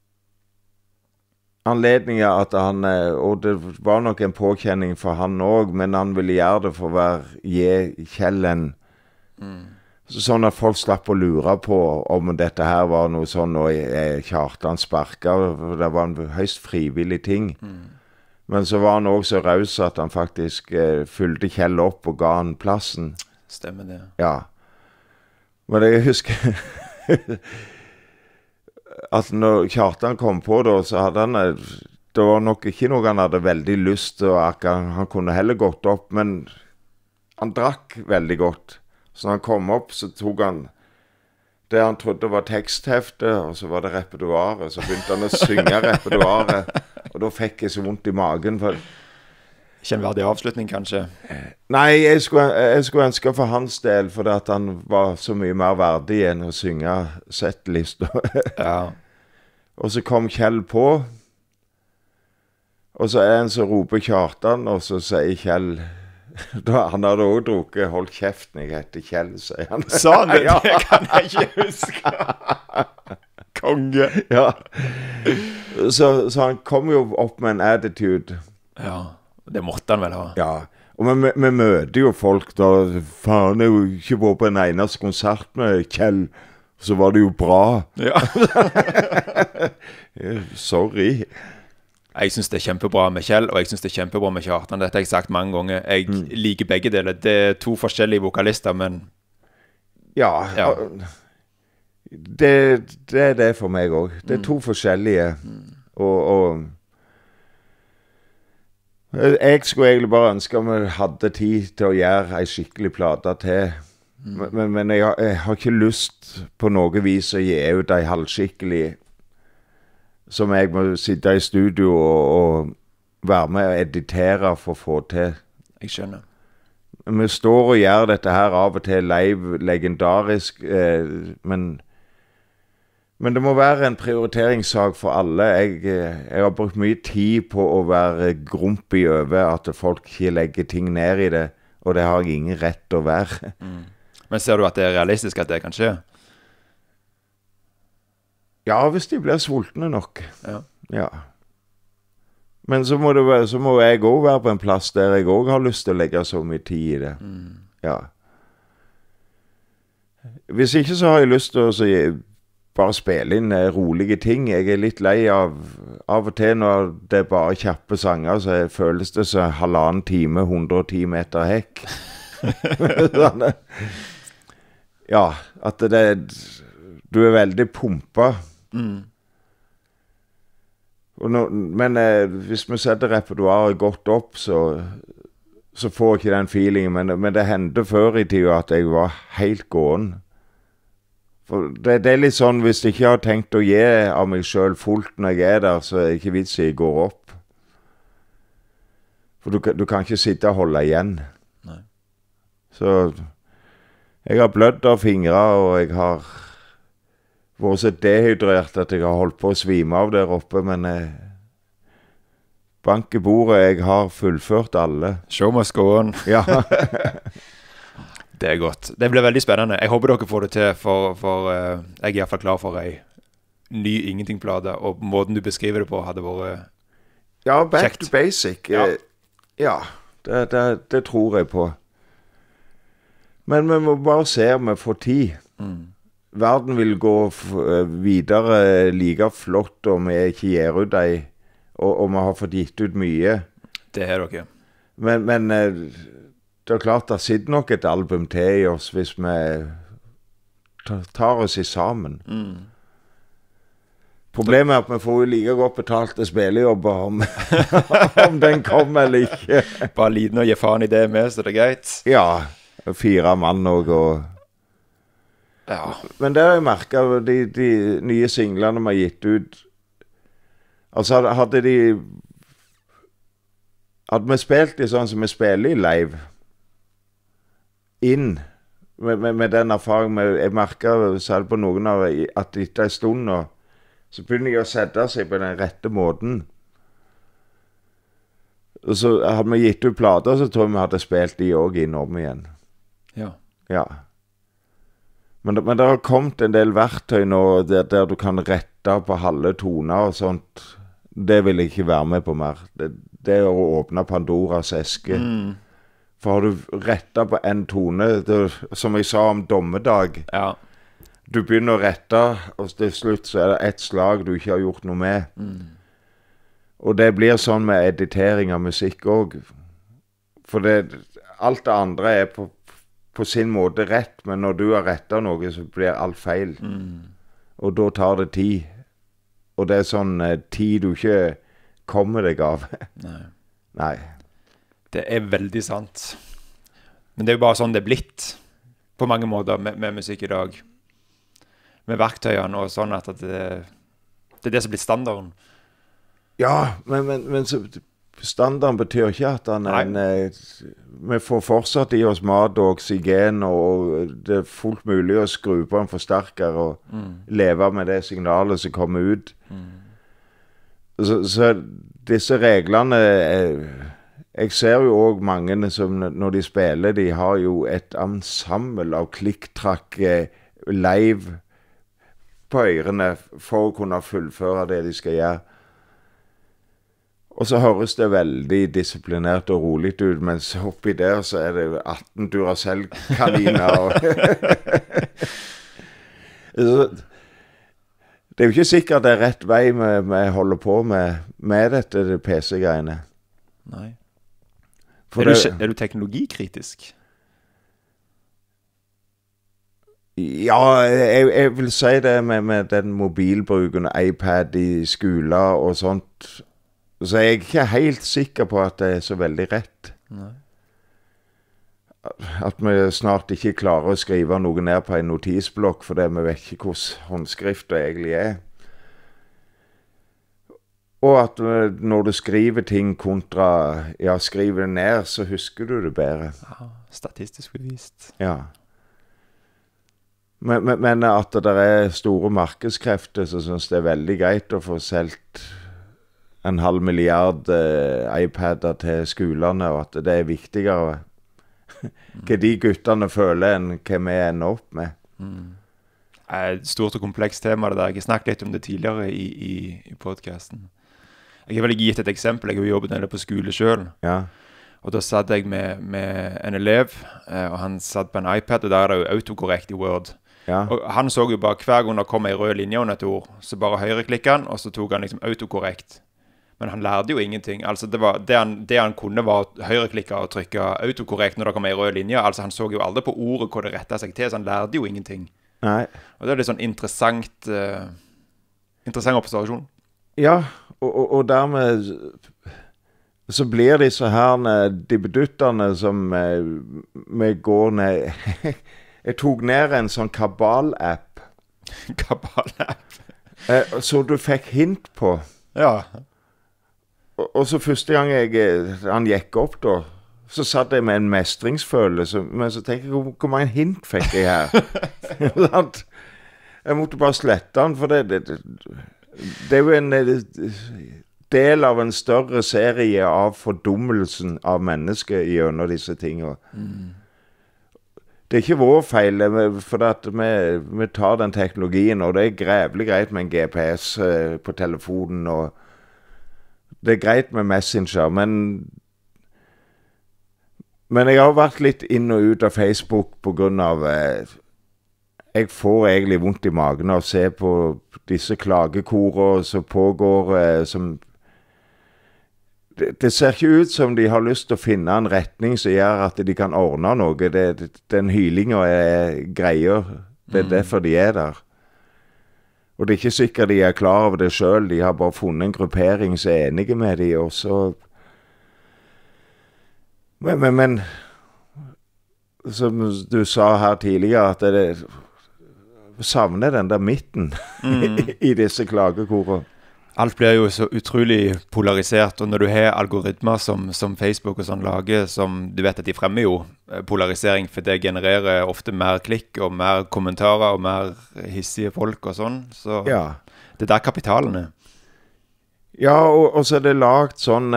anledninger at han, uh, og det var nok en påkjenning for han også, men han ville gjøre det for å være, gi Kjell en mm. Sånn at folk slapp å lure på om dette her var noe sånn, og Kjartan sparket, det var en høyst frivillig ting. Mm. Men så var han også så raus at han faktisk eh, fylte Kjell opp og ga han plassen. Stemmer det. Ja. Men jeg husker at når Kjartan kom på da, så hadde han, det var nok ikke noe han hadde veldig lyst til, og han, han kunne heller gått opp, men han drakk veldig godt. Så når han kom opp, så tok han det han trodde var teksthefte, og så var det repertoaret. Så begynte han å synge repertoaret, og da fikk jeg så vondt i magen. For... Ikke en verdig avslutning, kanskje? Nei, jeg skulle, jeg skulle ønske for hans del, for at han var så mye mer verdig enn å synge settlister. Ja. Og så kom Kjell på, og så er en som roper Kjartan, og så sier Kjell... Da, han hadde også drukket, holdt kjeften, jeg heter Kjell, sier han. Sa han det? Ja. Det kan jeg ikke huske. Konge. Ja. Så, så han kom jo opp med en attitude. Ja, det måtte han vel ha. Ja, og vi, vi møter jo folk da, faen, jeg har jo ikke vært på en eneste konsert med Kjell, så var det jo bra. Ja. Sorry. Jeg synes det er kjempebra med Kjell, og jeg synes det er kjempebra med Kjartan. Dette har jeg sagt mange ganger. Jeg mm. liker begge deler. Det er to forskjellige vokalister, men... Ja, ja. Det, det er det for meg også. Det er to mm. forskjellige. Mm. Og, og... Jeg skulle egentlig bare ønske om jeg hadde tid til å gjøre en skikkelig plate til. Mm. Men, men jeg, har, jeg har ikke lyst på noe vis å gi ut en halvskikkelig... som jeg må sitte i studio og, og være med og editere for å få til. Jeg skjønner. Vi står og gjør dette her av og til live, legendarisk, eh, men, men det må være en prioriteringssak for alle. Jeg, jeg har brukt mye tid på å være grumpig over at folk ikke legger ting ned i det, og det har jeg ingen rett til å være. Mm. Men ser du at det er realistisk at det kan skje? Ja, hvis de blir sultne nok. Ja. Ja. Men så må, det være, så må jeg også være på en plass der jeg også har lyst til å legge så mye tid i det. Mm. Ja. Hvis ikke så har jeg lyst til å så, bare spille inn rolige ting. Jeg er litt lei av av og til når det er bare kjappe sanger, så føles det så halvannen time, hundre og ti meter hekk. Ja, at det er... Du er veldig pumpa. Mm. Og nå, men eh, hvis vi setter repertoaret godt opp, så, så får jeg ikke den feelingen. Men, men det hendte før i tiden at jeg var helt gående. For det, det er litt sånn, hvis jeg ikke har tenkt å gi av meg selv fullt når jeg er der, så er det ikke vits i jeg går opp. For du, du kan ikke sitte og holde igjen. Nei. Så jeg har blødd av fingre, og jeg har... var så dehydrert at jeg har holdt på å svime av der oppe, men eh, bank i bordet, jeg har fullført alle. Show must go on. Ja. Det er godt. Det blir veldig spennende. Jeg håper dere får det til, for, for uh, jeg er i hvert fall klar for en ny ingenting-plate, og måten du beskriver det på hadde vært ja, back kjekt. To basic. Ja, ja det, det, det tror jeg på. Men vi må bare se om vi får tid. Mm. verden vil gå videre like flott om vi ikke gir ut ei, og, og vi har fått gitt ut mye. Det er dere. Men, men det er klart det sitter nok et album til i oss hvis vi tar oss i sammen. Mm. Problemet er at vi får jo like godt betalt til spillejobber om, om den kommer eller ikke. Bare liten og gi faen i det med, så det er greit. Ja, fire mann også, og... Ja. Men det har jeg merket, de, de nye singlene vi har gitt ut, altså hadde de, hadde vi spilt de sånn som vi spiller i live, inn, med, med, med den erfaringen, jeg merket selv på noen av at etter en stund nå, så begynner jeg å sette seg på den rette måten. Og så hadde vi gitt ut plater, så tror jeg vi hadde spilt de også inn om igjen. Ja. Ja. Men, men det har kommet en del verktøy nå der, der du kan rette på halve toner og sånt. Det vil jeg ikke være med på mer. Det, det er å åpne Pandoras eske. Mm. For har du rettet på en tone, det, som jeg sa om dommedag, Ja. du begynner å rette, og til slutt så er det et slag du ikke har gjort noe med. Mm. Og det blir sånn med editering av musikk også. For det, alt det andre er på, på sin måte rett, men når du har rettet noe, så blir alt feil. Mm. Og da tar det tid. Og det er sånn eh, tid du ikke kommer deg av. Nei. Nei. Det er veldig sant. Men det er jo bare sånn det er blitt, på mange måter, med, med musikk i dag. Med verktøyene og sånn at det, det er det som blir standarden. Ja, men, men, men så, standarden betyr ikke at han er en, eh, vi får fortsatt i oss mat og oksygen, og det er fullt mulig å skru på en forsterker og Mm. leve med det signalet som kommer ut. Mm. Så, så disse reglene, eh, jeg ser jo også mange som når de spiller, de har jo et ensemble av klikktrakk eh, live på ørene for å kunne fullføre det de skal gjøre. Og så høres det veldig disiplinert og rolig ut, mens oppi der så er det atten Duracell-kaniner. Og så, det er jo ikke sikkert det er rett vei vi holder på med, med dette det P C-greiene. Nei. For Er du, det, ikke- er du teknologikritisk? ja, jeg, jeg vil si det med, med den mobilbruken, iPad i skoler og sånt, så er jeg ikke helt sikker på at det er så veldig rett. Nei. At vi snart ikke klarer å skrive noe ned på en notisblokk, fordi vi vet ikke hvordan håndskriften egentlig er. Og at vi, når du skriver ting kontra, ja, skriver det ned, så husker du det bedre. Ja, statistisk bevist. Ja. Men, men, men at det er store markedskrefter, så synes det er veldig greit å få selgt en halv milliard eh, iPader til skolene, og at det er viktigere hva de guttene føler enn hva vi ender opp med. Mm. Det er et stort og komplekst tema det der. Jeg har snakket litt om det tidligere i, i, i podcasten. Jeg har vel gitt et eksempel. Jeg har jobbet en del på skole selv. Ja. Og da satt jeg med, med en elev, eh, og han satt på en iPad, og der er det jo autokorrekt i Word. Ja. Og han så jo bare hver gang det kom en rød linje under et ord, så bare høyreklikket han, og så tok han liksom autokorrekt. Men han lærte jo ingenting. Altså det, var, det, han, det han kunne var høyreklikke og trykke autokorrekt når det kom en rød linje. Altså han så jo aldri på ordet hvor det rettet seg til, så han lærte jo ingenting. Nei. Og det er litt sånn interessant, uh, interessant observasjon. Ja, og, og, og dermed så blir disse her de bedutterne som eh, vi går ned jeg tok ned en sånn Kabal-app Kabal-app. eh, så du fikk hint på. Ja. Og, og så første gang jeg, han gikk opp da, så satt jeg med en mestringsfølelse, men så tenkte jeg, hvor, hvor mange hint fikk jeg her? Jeg måtte bare slette den, for det, det, det er jo en del av en større serie av fordummelsen av mennesket gjennom disse tingene. Mm. Det er ikke vår feil, for at vi, vi tar den teknologien, og det er grævlig greit med en G P S på telefonen, og det er greit med Messenger, men men jeg har vært litt inn og ut av Facebook på grunn av eh, jeg får egentlig vondt i magen av å se på disse klagekorene som pågår, eh, som det, det ser ikke ut som de har lyst til å finne en retning som gjør at de kan ordne noe. Det, det, den hylingen er greier. Det er mm. derfor de er der. Og det er ikke sikkert de er klar over det selv. De har bare funnet en gruppering som er enige med de, og så... Men, men, men som du sa her tidligere, at det savner den der midten mm. i disse klagekorene. Alt blir jo så utrolig polarisert, og når du har algoritmer som, som Facebook og sånn lager, som du vet at de fremmer jo polarisering, for det genererer ofte mer klikk og mer kommentarer og mer hissige folk og sånn, så ja. Det er der kapitalen er. Ja, og, og så er det lagt sånn,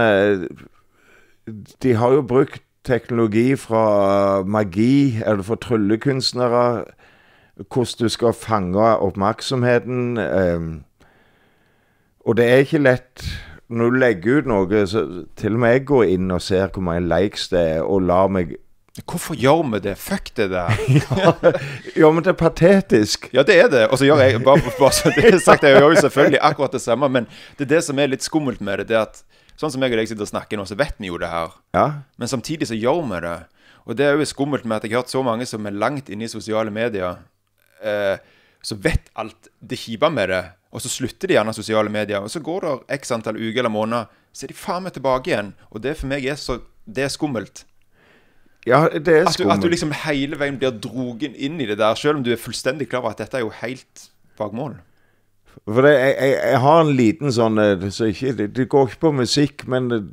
de har jo brukt teknologi fra magi, eller fra tryllekunstnere, hvordan du skal fange oppmerksomheten, eh, og det er ikke lett, når du legger ut noe, så til og med jeg går inn og ser hvor mange likes det er, og lar meg... Hvorfor gjør vi det? Fuck det der. ja, ja, men det er patetisk. Ja, det er det. Og så gjør jeg, bare, bare så det er sagt, jeg gjør jo selvfølgelig akkurat det samme, men det er det som er litt skummelt med det, det er at, sånn som jeg og deg sitter og snakker nå, så vet vi jo det her. Ja. Men samtidig så gjør vi det. Og det er jo skummelt med at jeg har hørt så mange som er langt inne i sosiale medier, eh, så vet alt det kjipa med det, og så slutter de gjerne sosiale medier, og så går det x antall uker eller måneder, så er de faen meg tilbake igjen, og det for meg er så, det er skummelt. Ja, det er skummelt. At du, at du liksom hele veien blir drogen inn i det der, selv om du er fullstendig klar over at dette er jo helt bak mål. For det, jeg, jeg, jeg har en liten sånn, så ikke, det, det går ikke på musikk, men det,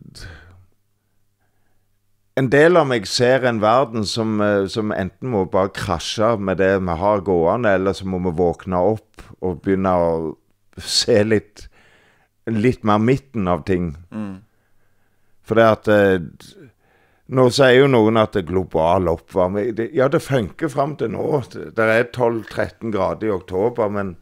en del av meg ser en verden som, som enten må bare krasje med det vi har gående, eller så må vi våkne opp og begynne å se litt, litt mer midten av ting. Mm. For det at, nå sier jo noen at det er global oppvarming. Det, ja, det funker frem til nå. Det er tolv tretten grader i oktober, men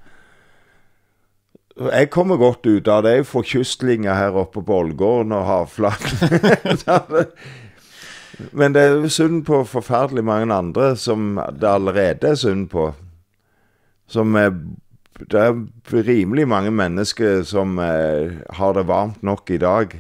jeg kommer godt ut av det. Jeg får kystlinjer her oppe på Ålgården og havflagg. Men det er jo synd på forferdelig mange andre som det allerede er synd på. Som er, det er rimelig mange mennesker som eh, har det varmt nok i dag.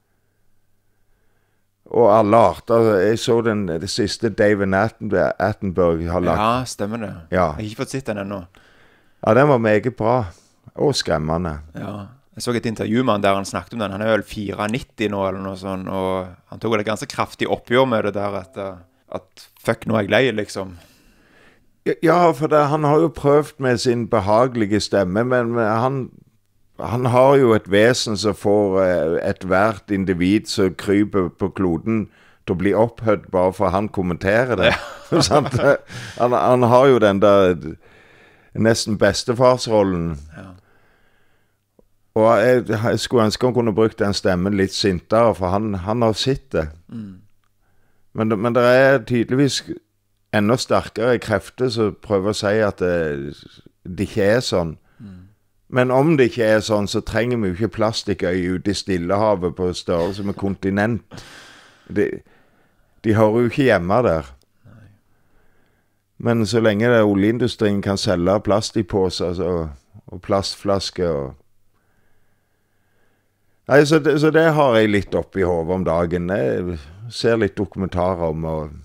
Og alle arter. Jeg så den det siste David Attenborough har lagt. Ja, stemmer det. Ja. Jeg har ikke fått sett den ennå. Ja, den var meget bra. Og skremmende. Ja. Jeg så et intervju med han der han snakket om den. Han er vel fire nitti nå eller noe sånt, og han tok et ganske kraftig oppgjør med det der at, at fuck, nå er jeg lei, liksom. Ja, for det, han har jo prøvd med sin behagelige stemme, men han, han har jo et vesen som får et hvert individ som kryper på kloden til å bli opphødd bare for han kommenterer det. Ja. han, han har jo den der nesten bestefarsrollen. Ja. Og jeg, jeg skulle ønske han kunne brukt den stemmen litt sintere, for han, han har sett det. Mm. Men, men det er tydeligvis enda sterkere krefter som prøver å si at det, det ikke er sånn. Mm. Men om det ikke er sånn, så trenger vi jo ikke plastikkøy ute i Stillehavet på størrelse med kontinent. De, de hører jo ikke hjemme der. Nei. Men så lenge det oljeindustrien kan selge plastikkposer og, og plastflasker og Nei, så det, så det har jeg litt oppe i hodet om dagen. Jeg ser litt dokumentarer om og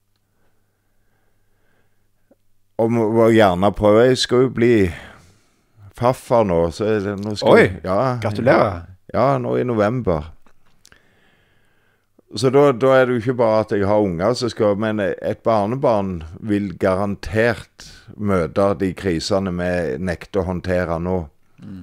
om å gjerne prøve. Jeg skal jo bli farfar nå. Så det, nå skal, Oi, ja, gratulerer. Ja, nå i november. Så da, da er det jo ikke bare at jeg har unger som skal, men et barnebarn vil garantert møte de krisene vi nekter å håndtere nå. Mm.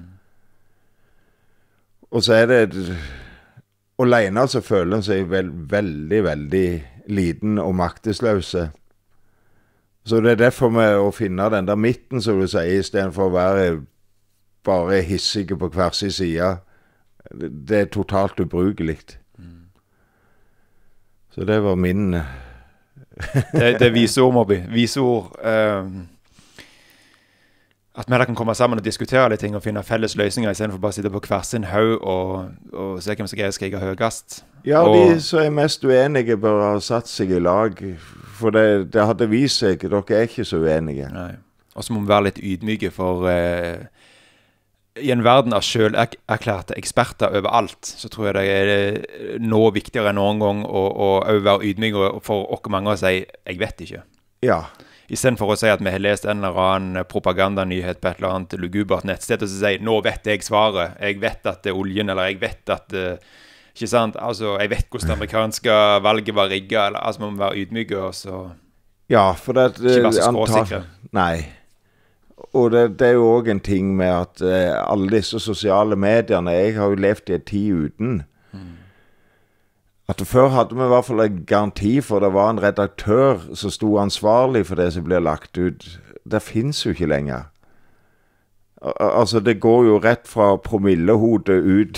Og så er det alene så føler han seg vel, veldig, veldig liten og maktesløse. Så det er derfor med å finne den der midten, som du sier, i stedet for å være bare hissige på hver sin side. Det, det er totalt ubrukelig. Mm. Så det var min... det, det er viseord, Mobby. Viseord... Um At vi heller kan komme sammen og diskutere litt ting og finne felles løsninger i stedet for bare å sitte på hver sin haug og, og se hvem som greier skrike høyest. Ja, og de som er mest uenige bør ha satt seg i lag, for det, det hadde vist seg, dere er ikke så uenige. Nei. Og så må vi være litt ydmyke for eh, i en verden av selv er erklærte eksperter overalt, så tror jeg det er nå viktigere enn noen gang å, å, å være ydmyke for oss mange å si, jeg vet ikke. Ja. I stedet for å si at vi har lest en eller annen propagandanyhet på et eller annet lugubert nettsted, og så sier, nå vet jeg svaret, jeg vet at det er oljen, eller jeg vet at, ikke sant, altså, jeg vet hvordan det amerikanske valget var rigget, eller, altså, man må være ydmyke, og så ja, for det, ikke være så skråsikre. Nei. Og det, det er jo også en ting med at eh, alle disse sosiale medierne, jeg har jo levd i en tid uten, mm. at før hadde vi i hvert fall en garanti for det var en redaktør som stod ansvarlig for det som blir lagt ut. Det finnes jo ikke lenger. Al- altså, det går jo rett fra promillehodet ut.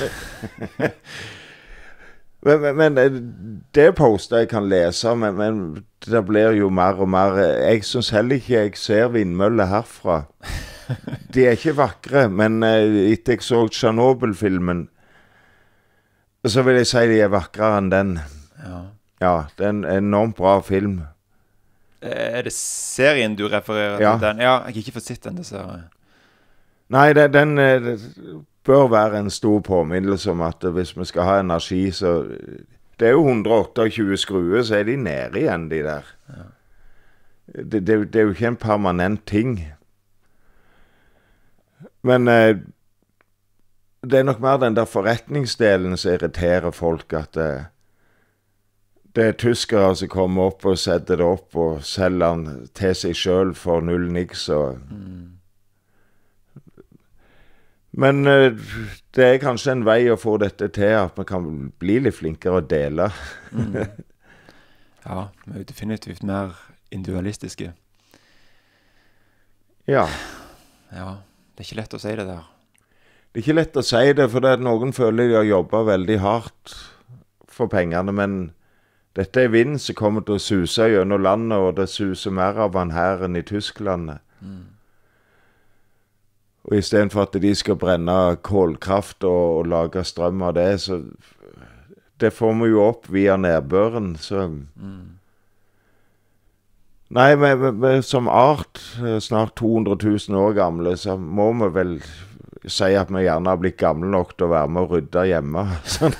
men, men, men det postet jeg kan lese, men, men det blir jo mer og mer. Jeg synes heller ikke jeg ser vindmøller herfra. De er ikke vakre, men etter jeg så Chernobyl-filmen, så vil jeg si de er vakrere enn den. Ja. Ja, det er en enormt bra film. Er det serien du refererer ja. til den? Ja, jeg har ikke fått sett den, dessverre. Nei, det, den det bør være en stor påminnelse om at hvis vi skal ha energi, så det er jo one hundred tjueåtte skruer, så er de nede igjen, de der. Ja. Det, det, det er jo ikke en permanent ting. Men eh, det er nok mer den der forretningsdelen som irriterer folk, at eh, det er tyskere som kommer opp og setter det opp og selger den til seg selv for null niks. Og mm. Men uh, det er kanskje en vei å få dette til, at man kan bli litt flinkere å dele. mm. Ja, vi er jo definitivt mer individualistiske. Ja. Ja, det er ikke lett å si det der. Det er ikke lett å si det, for det er noen føler de har jobbet veldig hardt for pengene, men dette er vind som kommer til å suse gjennom landet, og det suser mer av han her enn i Tyskland. Mm. Og i stedet for at de skal brenne kålkraft og, og lage strøm av det, så det får vi jo opp via nedbøren, så mm. Nei, vi, vi, vi, som art, snart to hundre tusen år gamle, så må vi vel si at vi gjerne har blitt gamle nok til å være med og rydde hjemme. Sånn.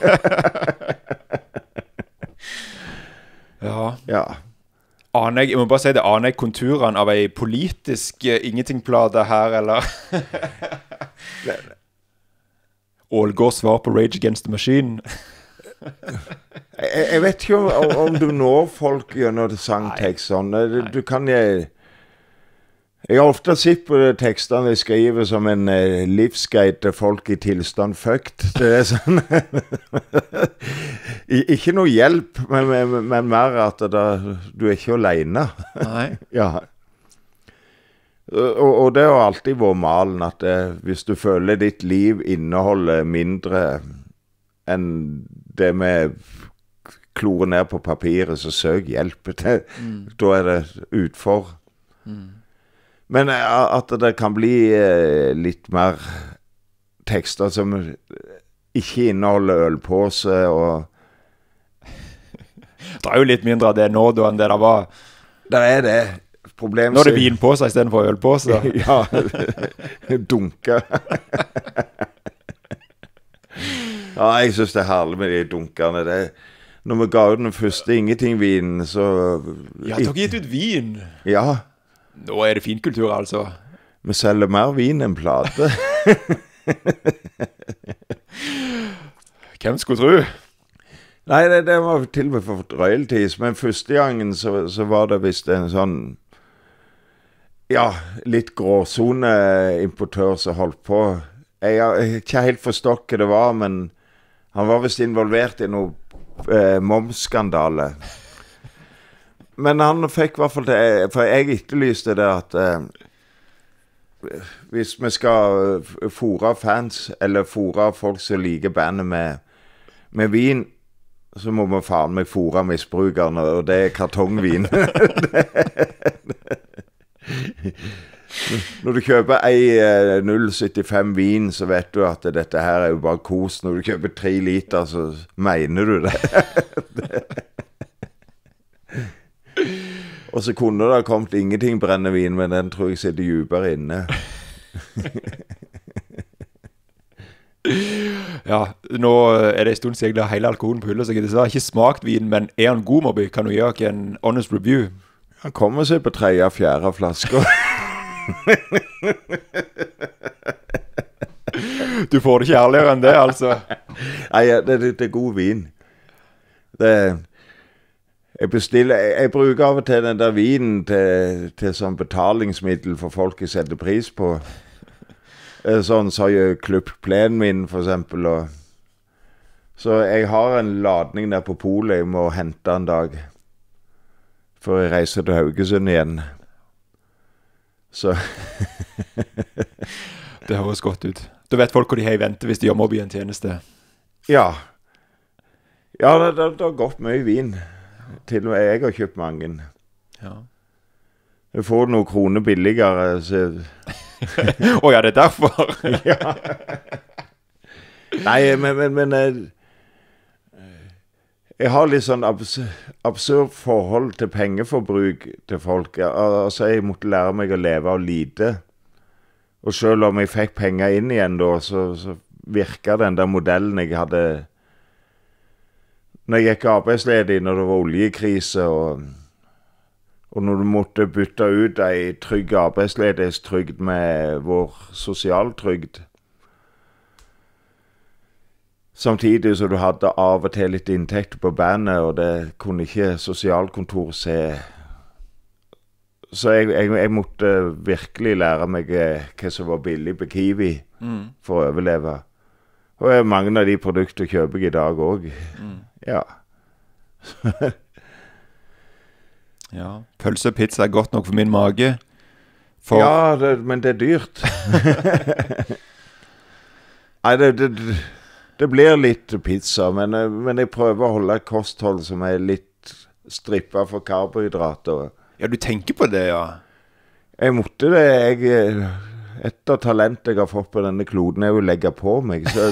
Ja. Ja. Aner jeg, jeg må bare si det, aner jeg konturene av en politisk uh, ingenting-plate her, eller? Ålgårds svar på Rage Against the Machine. jeg, jeg vet ikke om, om du når folk gjennom sangtekst sånn. Du, du kan jeg... Jeg har ofte sett på tekstene jeg skriver som en eh, livsguide til folk i tilstand fucked. Det er sånn... ikke noe hjelp, men, men, men mer at det, du er ikke alene. Nei. Ja. Og, og det har alltid vært malen at det, hvis du føler ditt liv inneholder mindre enn det med klorer ned på papiret, så søk hjelp. Det, mm. Da er det utfor. Mm. Men at det kan bli eh, litt mer tekster som ikke inneholder ølpåse og... Det er jo litt mindre av det nå da enn det der var. Det er det. Problemet... Nå er det vinpåse i stedet for ølpåse. Ja, dunker. Ja, jeg synes det er herlig med de dunkerne. Det, når vi ga ut den første ingenting-vinen, så... Ja, du har gitt ut vin. Ja. Nå er det finkultur, altså. Vi selger mer vin enn plate. Hvem skulle tro? Nei, det, det var til og med for royalties, men første gangen så, så var det vist en sånn, ja, litt gråzone-importør som holdt på. Jeg har ikke helt forstått hva det var, men han var vist involvert i noe eh, momsskandale. Men han fikk i hvert fall det, for jeg etterlyste det at eh, hvis vi skal fôre fans, eller fôre folk som liker bandet med, med vin, så må vi faen meg fôre misbrukerne, og det er kartongvin. Når du kjøper ei eh, null syttifem vin, så vet du at dette her er jo bare kos. Når du kjøper tre liter, så mener du det. Og så kunne det ha kommet ingenting brennevin, men den tror jeg sitter dypere inne. Ja, nå er det en stund siden jeg la hele alkoholen på hullet, så jeg har dessverre ikke smakt vin, men er han god, Mobby? Kan du gjøre ikke en honest review? Han kommer seg på tredje, fjerde flasker. Du får det ikke ærligere enn det, altså. Nei, det, det, det er god vin. Det, jeg bestiller, jeg, jeg bruker av og til den der vinen til, til sånn betalingsmiddel for folk jeg setter pris på. Sånn så har jeg Club Plenen min, for eksempel. Og, så jeg har en ladning der på polet jeg må hente en dag. Før jeg reiser til Haugesund igjen. Så det høres godt ut. Da vet folk hvor de har i vente hvis de gjør Mobby en tjeneste. Ja. Ja, det, det, det har gått mye vin. Til og med jeg har kjøpt mange. Ja. Jeg får noen kroner billigere, så... Åja, ja, det er derfor. Ja. Nei, men, men, men jeg, jeg har litt sånn abs absurd forhold til pengeforbruk til folk. Altså, jeg måtte lære meg å leve av lite. Og selv om jeg fikk penger inn igjen da, så, så virket den der modellen jeg hadde... Når jeg gikk arbeidsledig, når det var oljekrise, og, og når du måtte bytte ut en trygg arbeidsledighetstrygd med vår sosialtrygd, samtidig så du hadde av og til litt inntekt på bandet, og det kunne ikke sosialkontor se. Så jeg, jeg, jeg måtte virkelig lære meg hva som var billig på Kiwi mm. for å overleve. Og mange av de produkter kjøper jeg i dag også. Mm. Ja. Ja. Pølse og pizza er godt nok for min mage. For... Ja, det, men det er dyrt. Nei, det, det, det blir litt pizza, men, men jeg prøver å holde et kosthold som er litt strippet for karbohydrater. Ja, du tenker på det, ja. Jeg måtte det. Jeg, et av talentet jeg har fått på denne kloden er jo å legge på meg, så...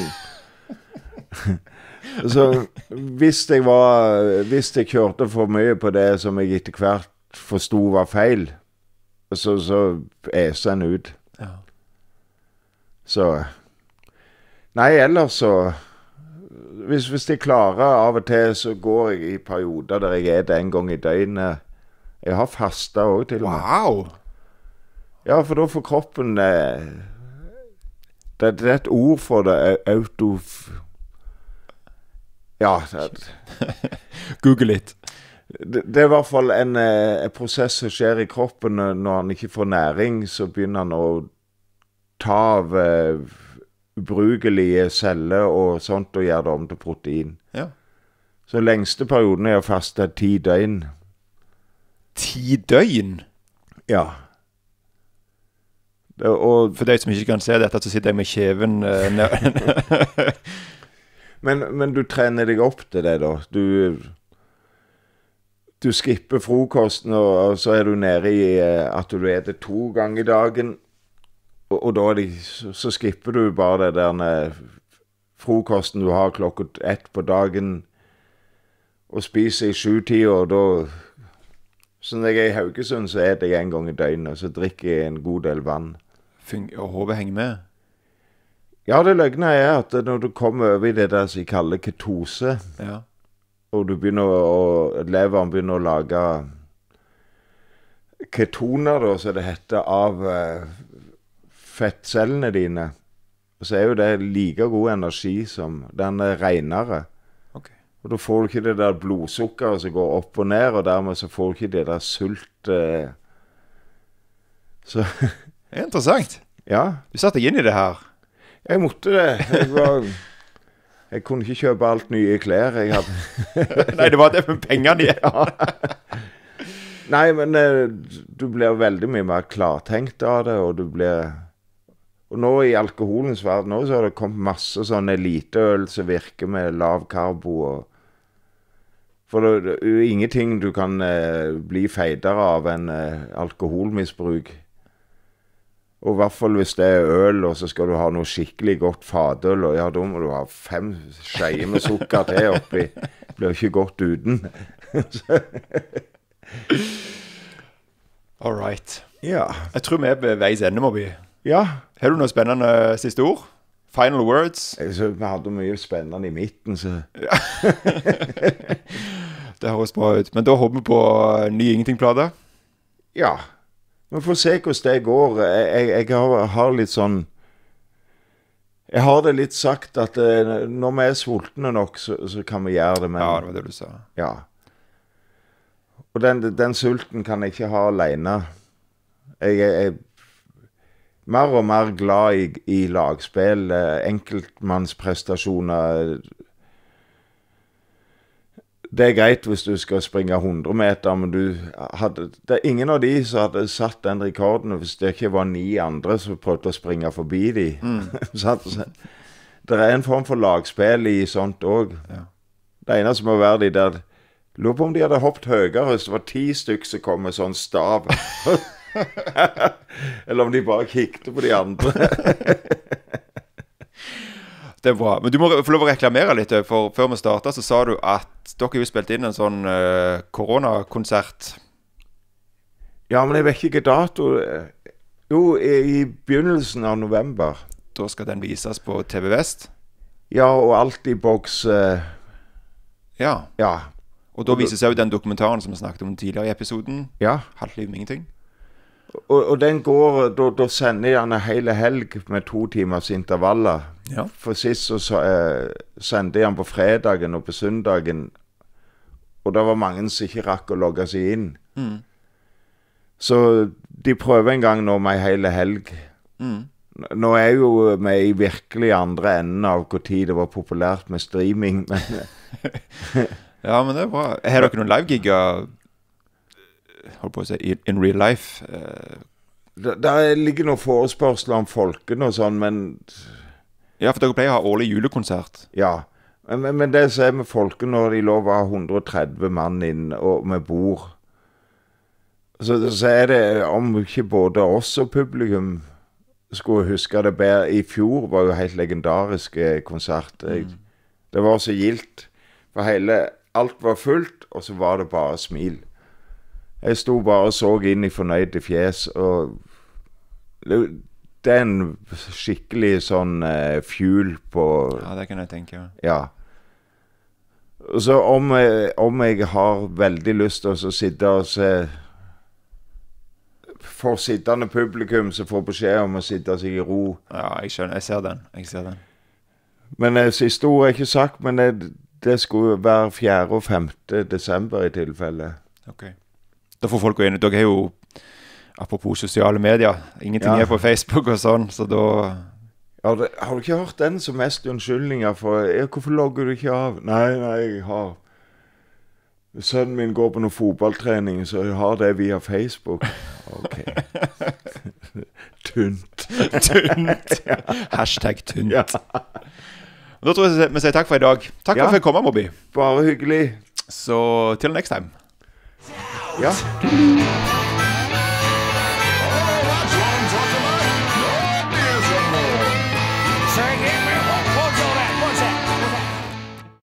Så hvis jeg var hvis jeg kjørte for mye på det som jeg etter hvert forstod var feil, så, så æser en ut. Ja. Så nei, ellers så hvis, hvis jeg klarer av og til, så går jeg i perioder der jeg er det en gang i døgnet. Jeg har fastet også til og med. Wow! Ja, for da får kroppen eh, det, det er et ord for det, autof... Ja, det, Google litt. Det, det er i hvert fall en, en prosess som skjer i kroppen. Når han ikke får næring, så begynner han å ta av uh, ubrukelige celler og sånt og gjøre det om til protein. Ja. Så lengste perioden er å faste ti døgn. Ti døgn? Ja. Det, og, For deg som ikke kan se dette, så sitter jeg med kjeven uh, Men, men du trener deg opp til det da. Du, du skipper frokosten, og, og så er du nede i at du eter to ganger i dagen. Og, og da er det, så, så skipper du bare det der frokosten du har klokka ett på dagen, og spiser i sju-tida, og da... Så når jeg er i Haugesund, så er det en gang i døgnet, og så drikker jeg en god del vann. Og hodet henger med? Ja, det løgne er at når du kommer over i det der som jeg kaller ketose, ja. Og du begynner å, leveren begynner å lage ketoner, da, så det heter, av uh, fettcellene dine, så er jo det like god energi som den er renere. Okay. Og da får du ikke det der blodsukkeret som går opp og ned, og dermed så får du ikke det der sult. Uh, så... Det er interessant. Ja. Du satte deg inn i det her. Jeg måtte det. Jeg, var, jeg kunne ikke kjøpe alt nye klær jeg hadde. Nei, det var det med pengene, ja. Nei, men du blir veldig mye mer klartenkt av det, og du blir... Og nå i alkoholens verden nå, så har det kommet masse sånne eliteøl som virker med lav karbo. Og... For det er jo ingenting du kan uh, bli feidere av enn uh, alkoholmisbruk. Og i hvert fall hvis det er øl, og så skal du ha noe skikkelig godt fadøl, og ja, da må du ha fem skeier med sukker til oppi. Det blir ikke godt uten. All right. Ja. Jeg tror vi er ved veis ende, Mobby. Ja. Har du noe spennende siste ord? Final words? Jeg synes vi hadde mye spennende i midten, så... Ja. Det høres bra ut. Men da håper vi på ny ingenting-plate? Ja. Vi får se hvordan det går. Jeg, jeg, jeg har, har litt sånn... Jeg har det litt sagt at uh, når vi er sultne nok, så, så kan vi gjøre det, men... Ja, det var det du sa. Ja. Og den, den sulten kan jeg ikke ha alene. Jeg er mer og mer glad i, i lagspill, enkeltmannsprestasjoner. Det er greit hvis du skal springe hundre meter, men du hadde, det er ingen av de som hadde satt den rekorden hvis det ikke var ni andre som prøvde å springe forbi de. Mm. Det er en form for lagspill i sånt også. Ja. Det ene som må være de der, lurer på om de hadde hoppet høyere hvis det var ti stykker som kom med sånn stav. Eller om de bare kikket på de andre. Det er bra. Men du må få lov å reklamere litt, for før vi startet så sa du at dere jo spilt inn en sånn uh, koronakonsert. Ja, men jeg vet ikke dato. Jo, i begynnelsen av november. Da skal den vises på T V Vest? Ja, og alt i boks. Uh, ja. Ja. Og da vises jo den dokumentaren som vi snakket om tidligere i episoden. Ja. Halvt liv med ingenting. Og, og den går, da, da sender jeg den en hele helg med to timers intervaller. Ja. For sist så, så eh, sendte jeg den på fredagen og på søndagen, og det var mange som ikke rakk å logge seg inn. Mm. Så de prøver en gang nå med en hele helg. Mm. Nå er jo vi i virkelig andre enden av hvor tid det var populært med streaming, men... Ja, men det er bra. Har dere noen live-gigger, holdt på å si, in real life? Uh... Der, der ligger noen forespørsler om folkene og sånn, men... Ja, for dere pleier å ha årlig julekonsert. Ja, men, men, men det som er med folkene når de lov å ha hundre og tretti mann inn og med bord, så, så er det om ikke både oss og publikum skulle huske det bedre. I fjor var jo helt legendarisk konsert. Jeg, mm. Det var så gildt, for hele... Alt var fullt, og så var det bare smil. Jeg sto bare og så inn i fornøyde fjes, og det, det er en skikkelig sånn uh, fuel på... Ja, det kan jeg tenke. Ja. Og så om, om jeg har veldig lyst til å sitte og se... For sittende publikum så får beskjed om å sitte seg i ro. Ja, jeg skjønner. Jeg ser den. Jeg ser den. Men uh, siste ord er ikke sagt, men... Det, Det skulle være fjerde og femte desember i tilfelle. Ok. Da får folk gå inn. Dere har jo, apropos sosiale medier, ingenting ja. Er på Facebook og sånn, så da... Ja, det, har du ikke hørt den som mest unnskyldninger for? Ja, hvorfor logger du ikke av? Nei, nei, jeg har... Sønnen min går på noen fotballtrening, så jeg har det via Facebook. Ok. Tunt. Tunt. Ja. Hashtag tunt. Ja. Da tror jeg vi sier takk for i dag. Takk ja. for at jeg kom, Mobby. Bare hyggelig. Så til next time. Ja.